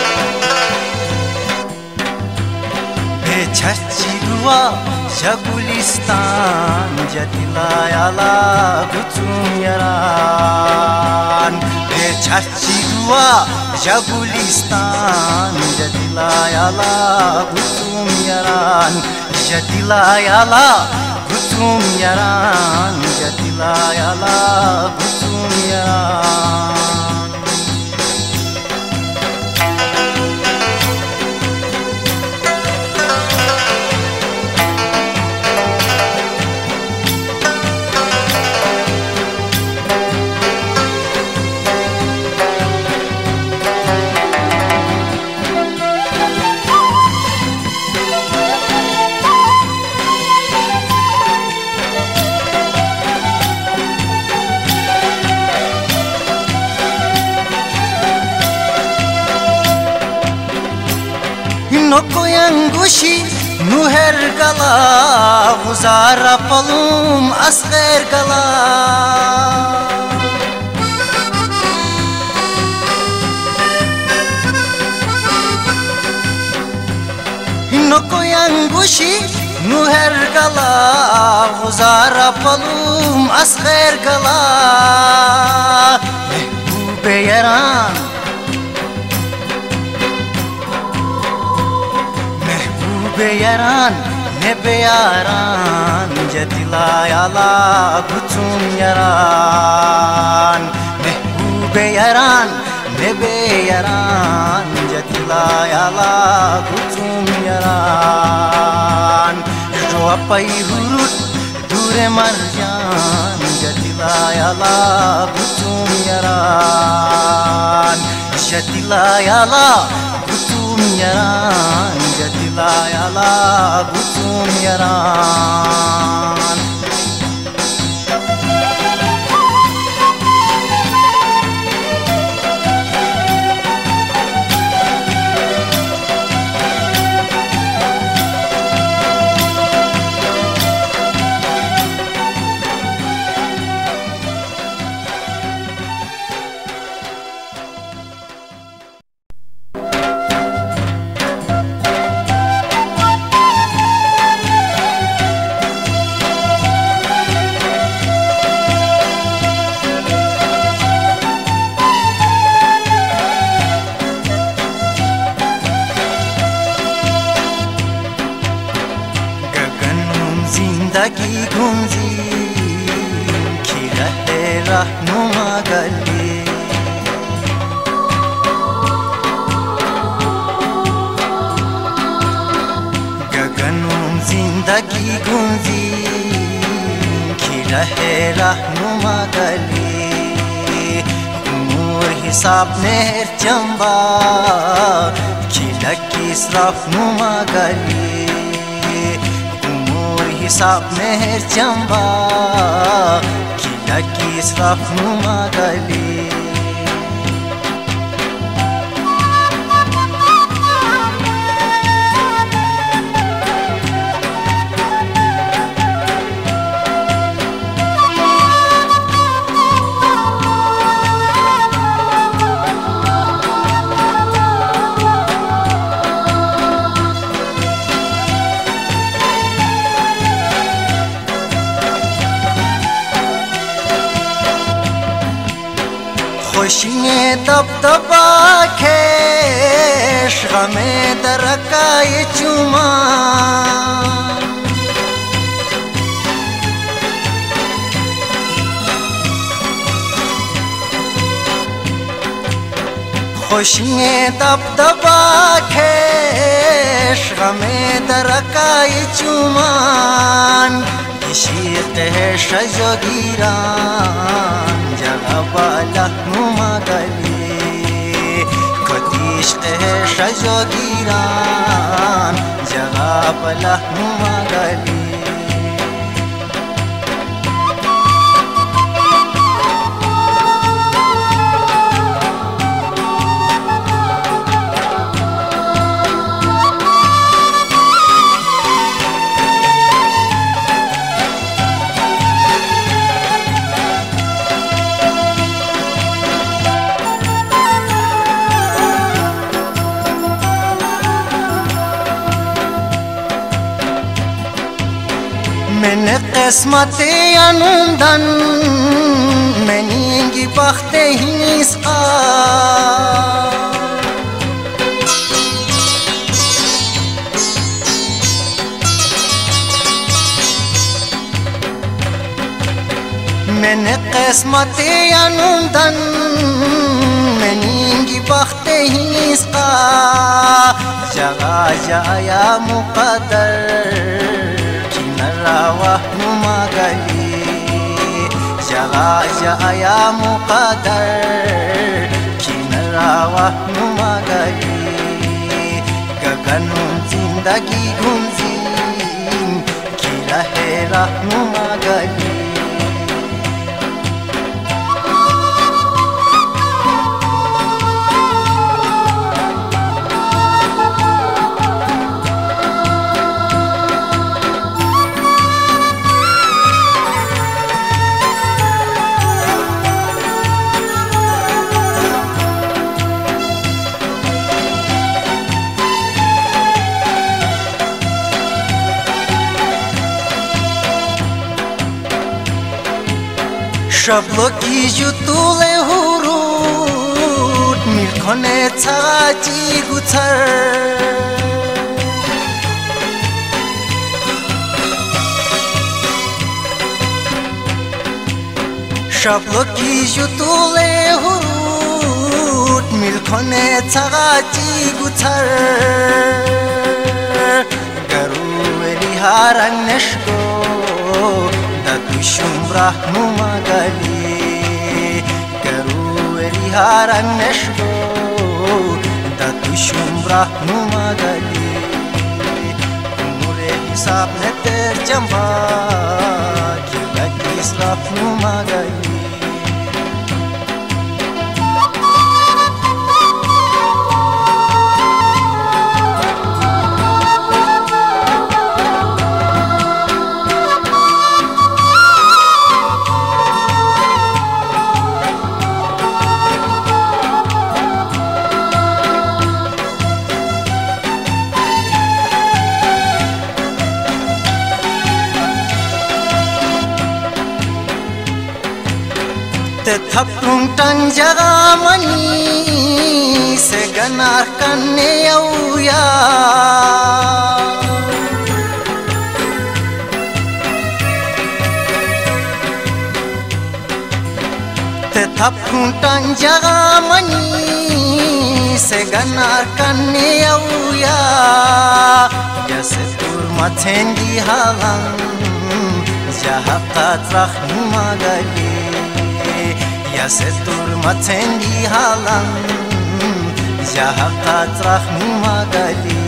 Çarçıva Jagulistan Jatila yala gutum yaran Çarçıva Jagulistan Jatila yala gutum yaran Jatila yala gutum yaran Jatila yala gutum yaran Noko yangushi nuher gala Guzara palum asgher gala Noko yangushi nuher gala Guzara palum asgher gala Mehbube yaran Beyaran ne beyaran Jatila yala gutum yaran Mehbube yaran ne beyaran Jatila yala gutum yaran Jo apai hurut dure marjan Jatila yala gutum yaran Jatila yala gutum yaran Jatila yala gutum yaran जिंदगी गुंजी की रहे रहनुमा गली गगनों जिंदगी गुंजी की रहे रहनुमा गली hisab neher chamba Kilakis raf numagali Umur hisab neher chamba Kilakis raf numagali خوشی دبدبا کش غم درکای چومان خوشی دبدبا کش غم درکای چومان عشق شجگیران جغباله نماگلی کدیشق شجگیران جغباله نماگلی من قسمت انوندن منینگی بخت هیسقا من قسمت انوندن منینگی بخت هیسقا جغا جایا مقدر rawah numagali jaga jaya muqaddar kina rawah numagali gaganun zindagi gunzin kila hera numagali Shabloki jutule hurut milkone tsaji gutar Shabloki jutule hurut milkone tsaji gutar Garu eliharan neshko Shumrah numagali Garu eliharan neshko Datu shumrah numagali Umure hisab neter jamba Kilaki israf numagali Thapung tang jagamani se ganar kanne auya Te thapung tang jagamani se ganar kanne auya Ya se tur mathendi halang jaha qatrah numagali ya se turmatsendi halan ya haqatraq numagali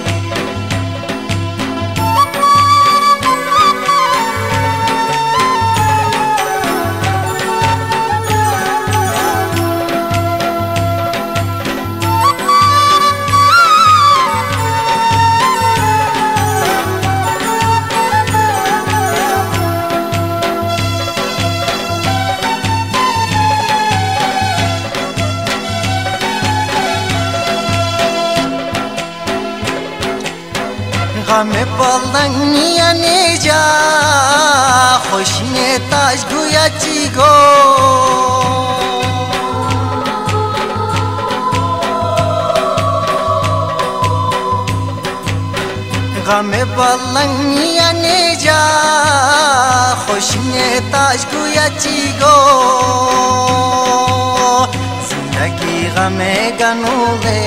Ghame balaniya neja khoshine taj guya chigo Ghame balaniya neja khoshine taj guya chigo Zindagi ghame ganule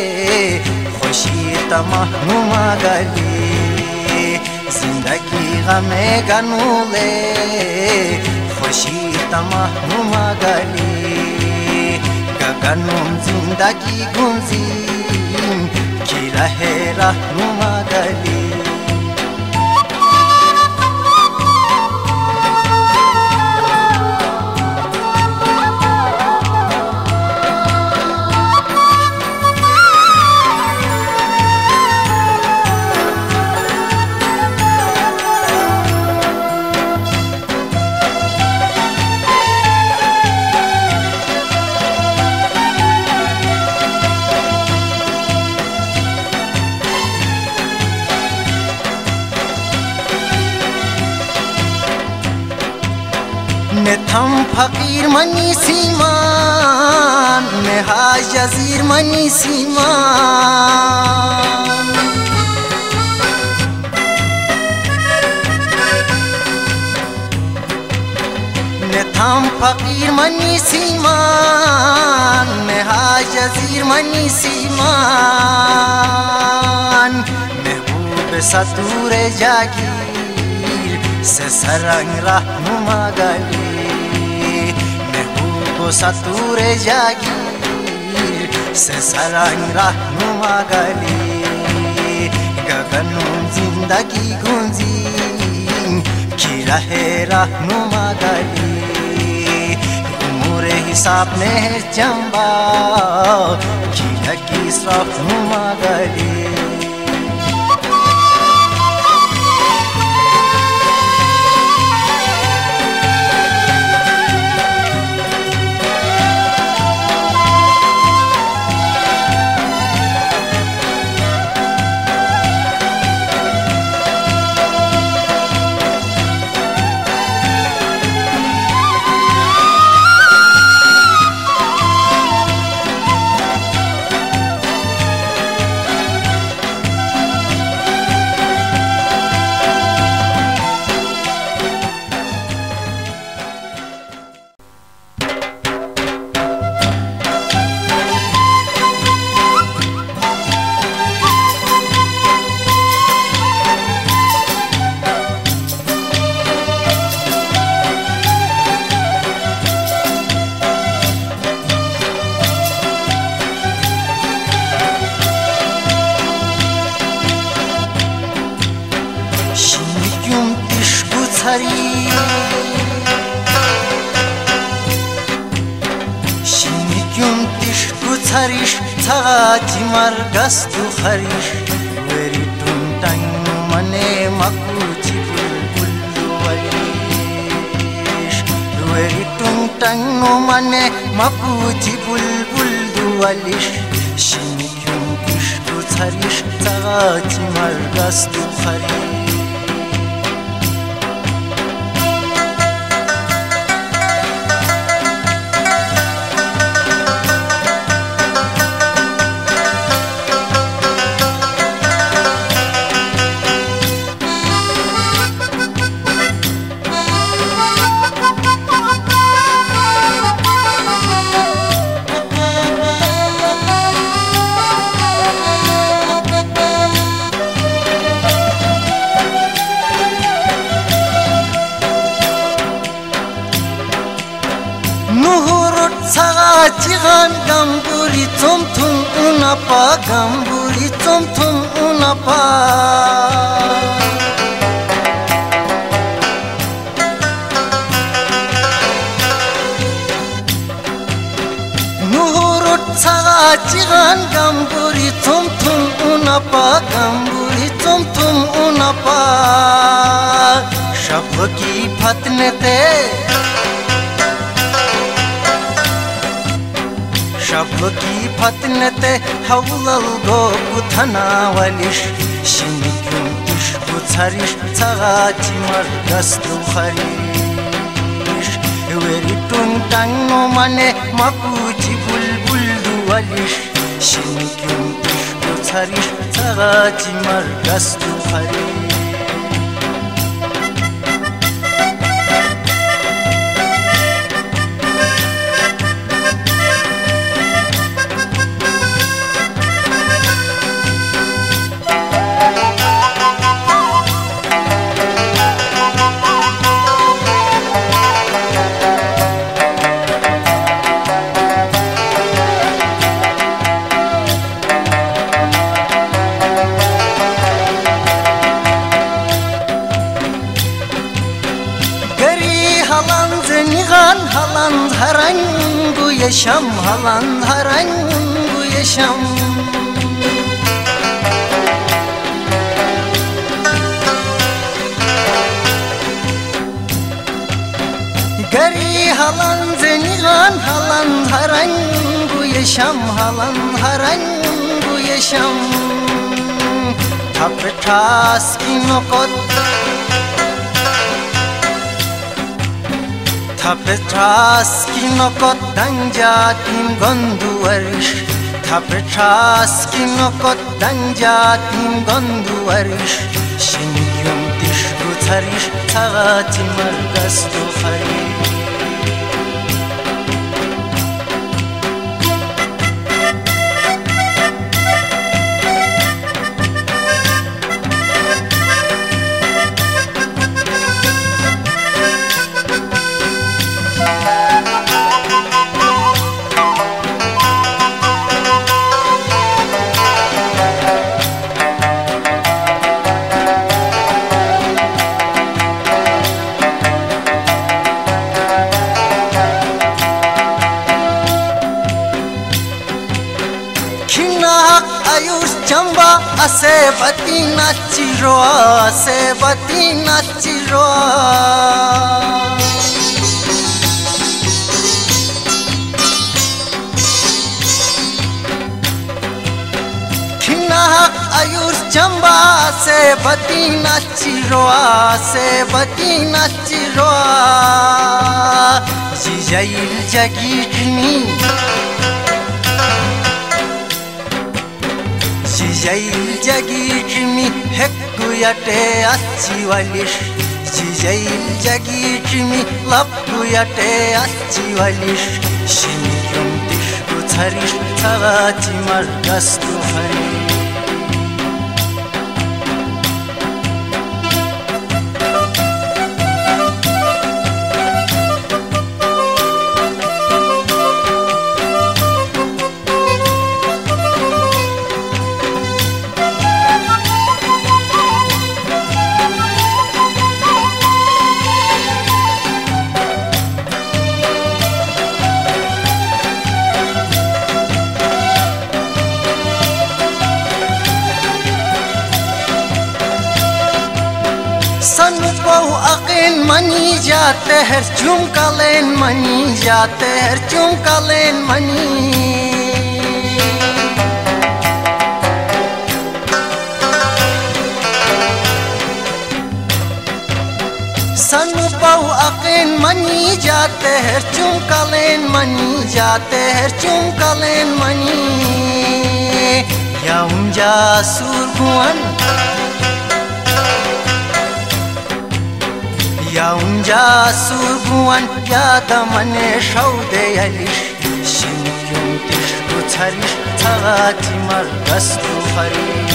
Tamah numagali zindagi ghame ganule khoshi tamah numagali gaganum zindagi gunzim ki rahe numagali मैं थम फकीर money सीमान मैं हाज जजीर money सीमान मैं थम फकीर मनी सीमान मैं हाज जजीर मनी सीमान महबूब सतूर जागीर से सरंग रहनुमाgali Sature jagir se sarang rahnumagali gaganun zindagi gunzin ki rahe rahnumagali umure hisab mein chamba ki lagi rahnumagali Shinikyum tishku tsarish tsagati margastu kharish Veri tuntang mane makuchi bulbul dualish Veri tuntang mane makuchi bulbul dualish Shinikyum tishku tsarish tsagati margastu kharish tumtum unapa gamburi tumtum unapa nuhurut sajigan gamburi tumtum unapa gamburi tumtum unapa shabki phatnete Shabki patnete havlal go kuthana walish Shinikyum ishku tsarish tsagati margastu kharish Veritun tango mane makuchi bulbul duwalish Shinikyum ishku tsarish tsagati margastu kharish Halan harangu yaşam halan harangu yaşam Gari halan zenigan halan harangu yaşam halan harangu yaşam Tapetas kinokot Tapetras kinokot danjatim gonduarish Tapetras kinokot danjatim gonduarish Shinikyum tishku tsarish tsagati margastu kharish Chamba asebati nachiro Kinak ayus chamba asebati nachiro Jijail jagitni Jijail jagitmi hekkuyate achivalish Jijail jagitmi lapkuyate achivalish Shinikyum tishku tsarish tsagati margastu kharish Sanupau akin mani jate her chumkalen mani jate her chumkalen mani Sanupau akin mani jate her chumkalen mani Yaunja surguan Yaunja surguan yadamane shaude yalish Shinikyum tishku tsarish tsagati margastu kharish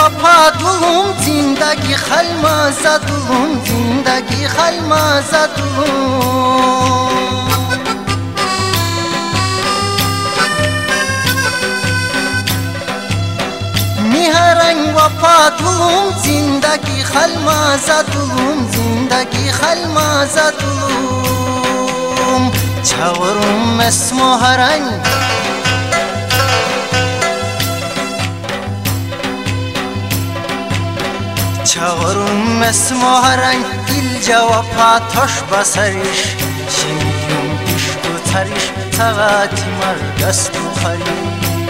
وفا دلم زندگی خلما زدلم زندگی خلما زدلم میهرنگ وفا دلم زندگی خلما زدلم زندگی خلما زدلم چاورم اسمو هرنگ چاورم اسمو هرنگ دل جوابا توش بسریش شنیدم عشق و تریش تغاتی مرگست و خریش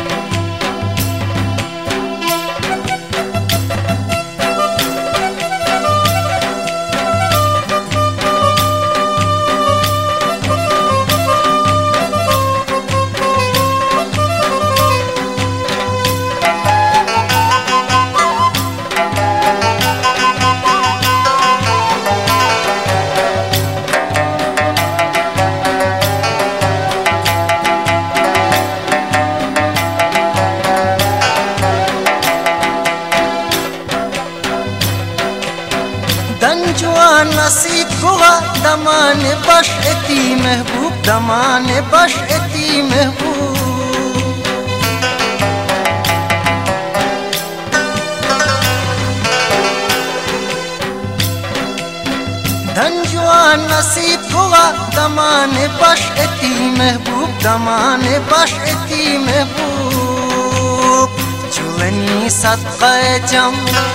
دنجوان نصیب گوه دمان باش اتی محبوب دمان باش اتی محبوب دنجوان نصیب گوه دمان باش اتی محبوب دمان باش اتی محبوب جولنی صدقه جم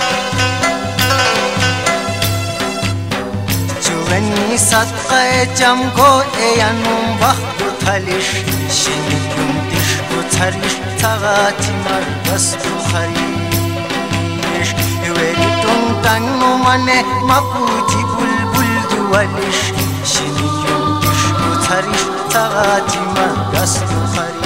Beni sadqayacağım go eyanum vaktu talish Şenikum dişku tarish Tağati margastu harish Veritum tannu mane maputi bulbul dualish Şenikum dişku tarish Tağati margastu harish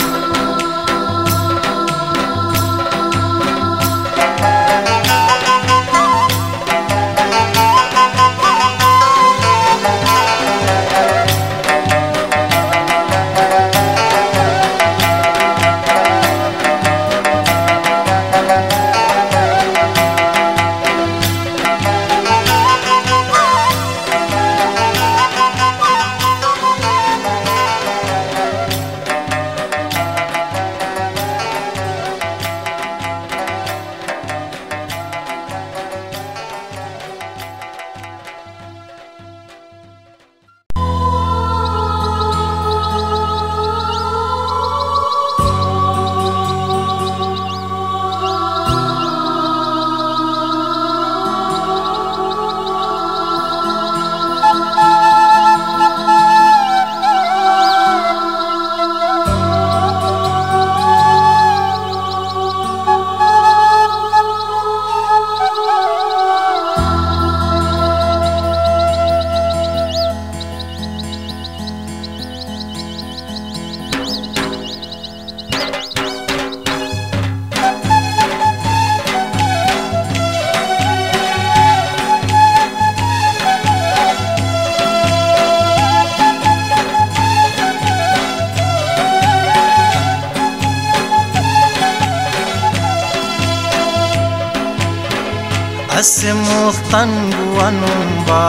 Asemuhtan guanumba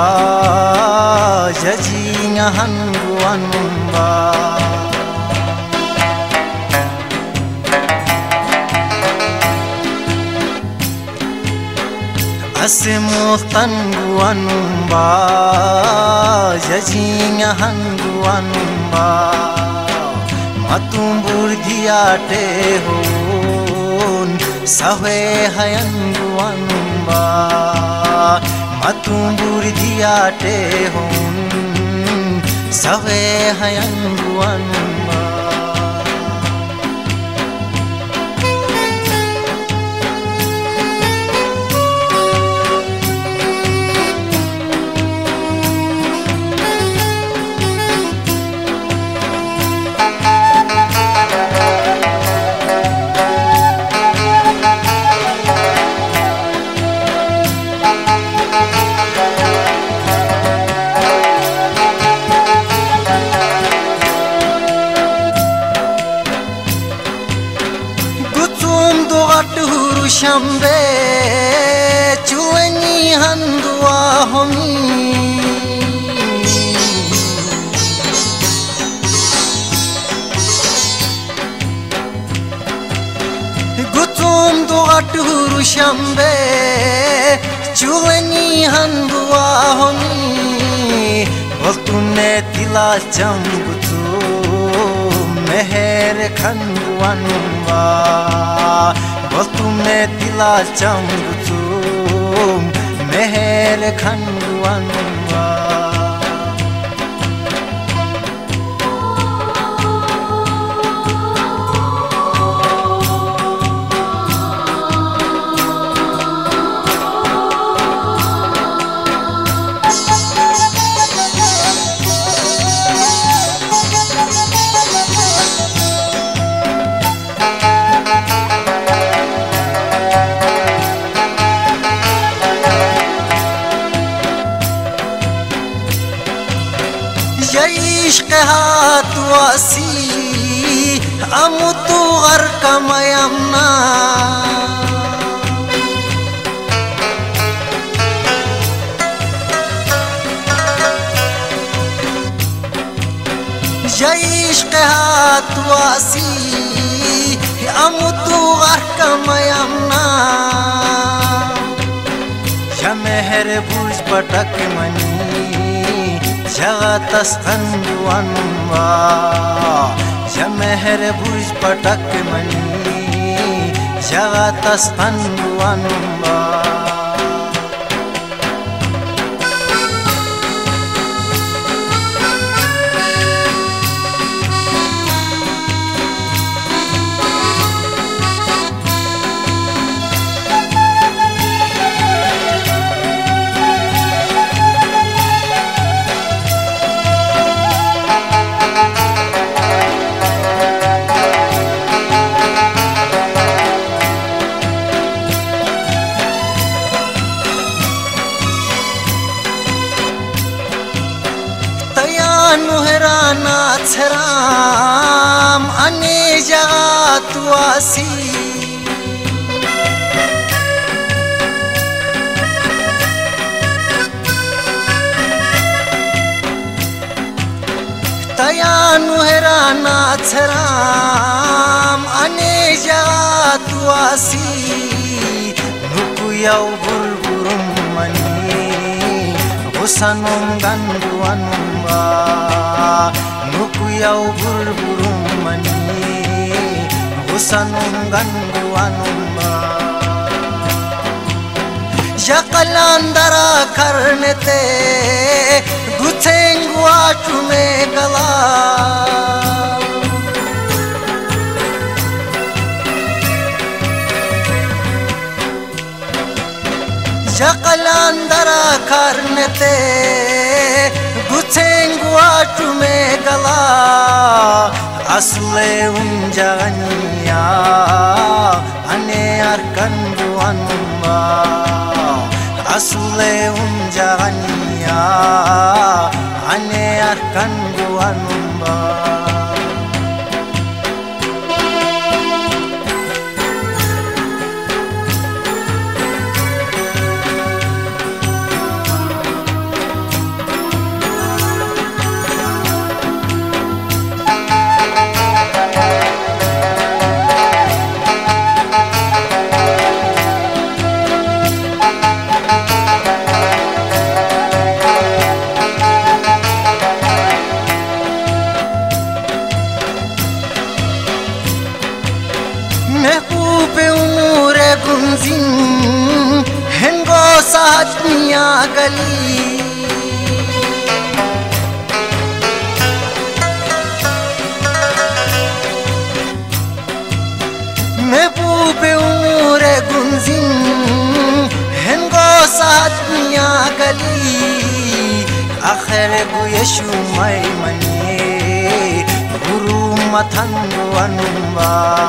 Jajinya guanumba Asemuhtan guanumba Jajinya guanumba Matumbur diate hon Sahwe hayan guanumba Matumbur diate hon Sahwe hayan guanumba shambe chulani handua homi gutum do aturu shambe chulani handua homi voltune tila chambutu meher khanduanwa voltune tila chambutu meher khanduanwa इश्क हाथ वासी अमुतु गर्क मयमना इश्क हाथ वासी अमुतु गर्क मयमना शमेहर बुज पटक money जगतस खंडुअनवा जमेहर भुज पटक मनी जगतस खंडुअनवा नुहराना छराम अने जात वासी तया नुहराना छराम अने जात वासी नुकुयाव बुलबुरुम मनी हुसनum ganduanwa nukuyaw burburum mani husanum ganduanwa jakalandara karnete guthengwa chume gala jakalandara karnete guthengwa chume gala asle unjanya ane arkanduanwa asle unjanya ane arkanduanwa महबूबे उमूरे गुंजिन हेंगो साथनिया गली महबूबे उमूरे गुंजिन हेंगो साथनिया गली आखिर गुयशु मनी गुरु मथंगुअनुवा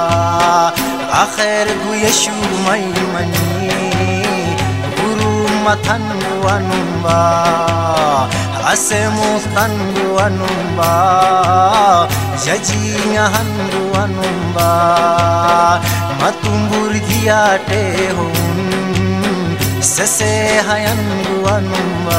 आखिर गुयशु मनी गुरु मथंगुअनुवा असे मुथंगुअनुवा जजिया हंगुअनुवा matumbur giate hon sese hayan ruanumba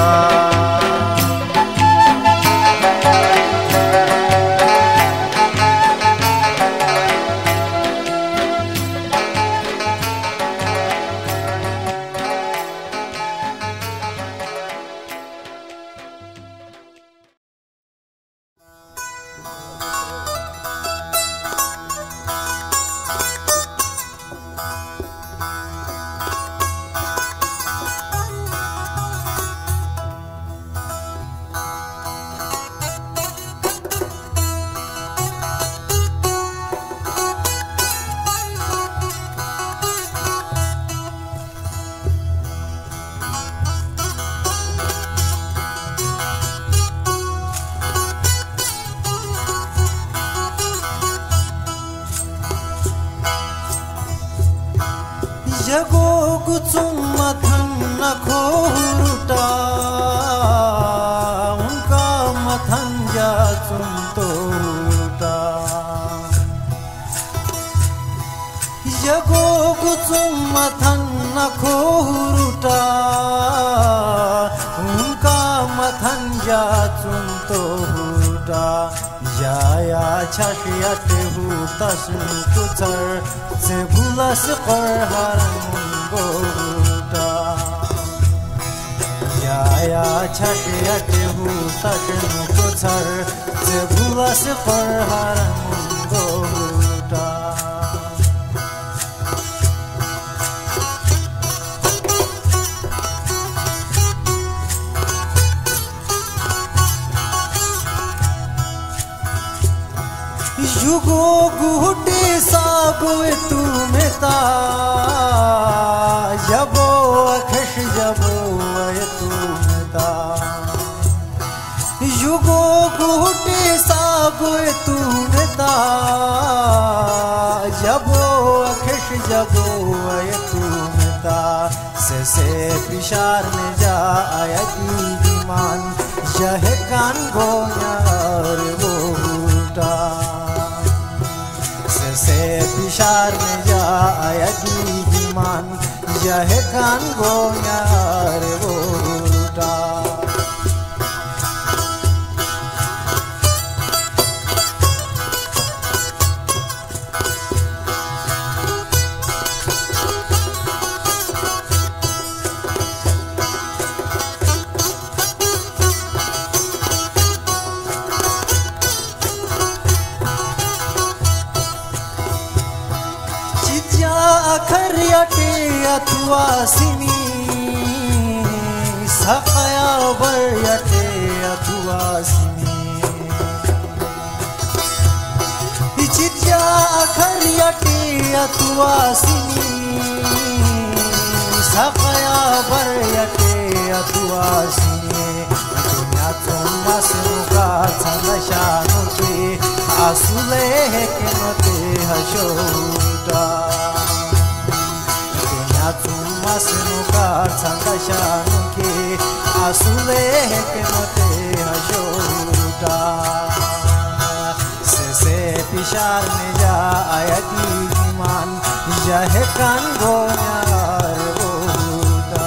जगो गुचुम मथन न खोरुटा उनका मथन जा चुम तोरुटा जगो गुचुम मथन न खोरुटा उनका मथन जा चुम तोरुटा जाया छाशियत हुतसन कुचर से बुलस करहरम गोटा जाया छाशियत हुतसन कुचर से बुलस करहरम गोटा युगो गुटे सागो तुम्हें ता जबो अखश जबो तुम्हें ता युगो गुटे सागो तुम्हें ता जबो अखश जबो तुम्हें ता से पिशार में जा आया मान यह कान गोयार वो से पिशार में जा आया मान यह कान गोयार वोटा खरियाटे अथवा सिनी सकाया बरयाटे अथवा सिनी चित्या खरियाटे अथवा सिनी सकाया बरयाटे अथवा सिनी दुनिया तुम सुगा चंदशानु के आसुले के नते हशोटा तुमसनुका चंदशानु के आसुले के मते हशोटा से पिशार में जा आया मान यह कान गोयार वोटा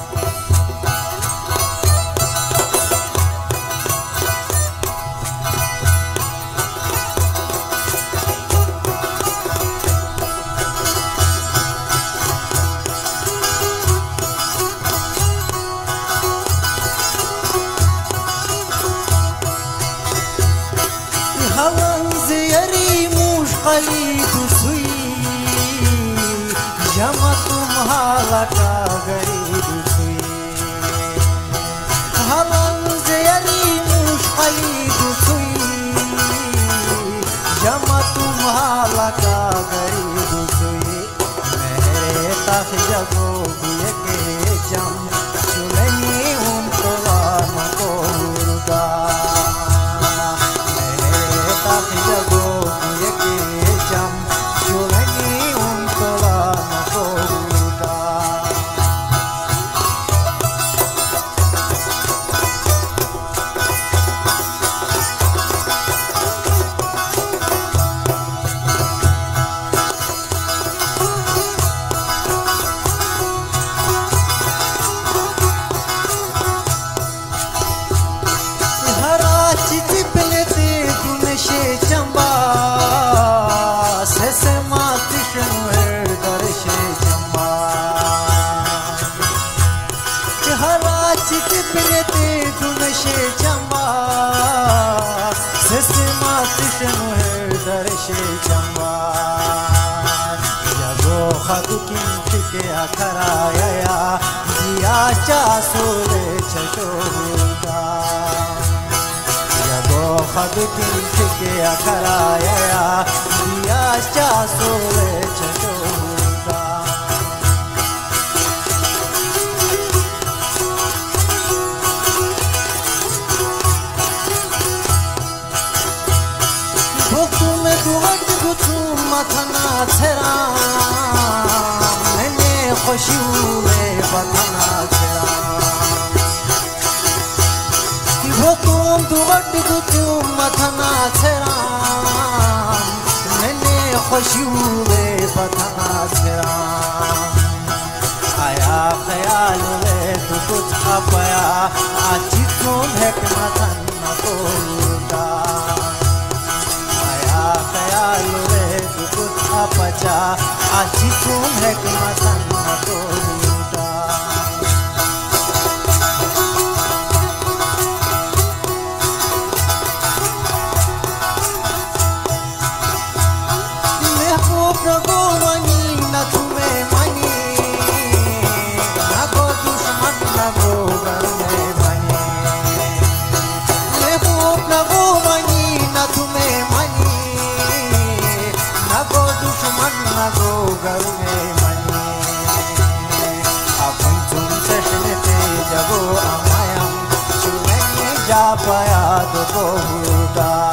जमा तुम्हाला का गरीब हलन जयरी मुश्किली दुसुई जमा तुम्हाला का गरीब मेरे तख जगो के जम चुलनी उन तो को उर्गा मेरे तख जगो के जम चुलनी उन तो खदुकिन के अखराया दिया चासोले छटोगा जगो खदुकिन के अखराया दिया चासोले छटोगा भुक्तुम दुवट गुतुम मथना छरा मैंने खुशूले बतना छरा भुक्तुम दुवट गुतुम मथना छरा मैंने खुशूले बतना छरा आया ख्याल ले तू कुछ अपया आची तुम है कि मथन न बोलता ख्याल रे दुख अपचा आची तुम है कि मसन न कोलूटा महबूब रगो मनी न तुम्हें मनी न को दुश्मन न को घर में मनी महबूब रगो मनी न तुम्हें मनी नगो दुश्मन नगो घर में मनी अपन तुम चश्मते जगो अमायम चुने जा पाया दो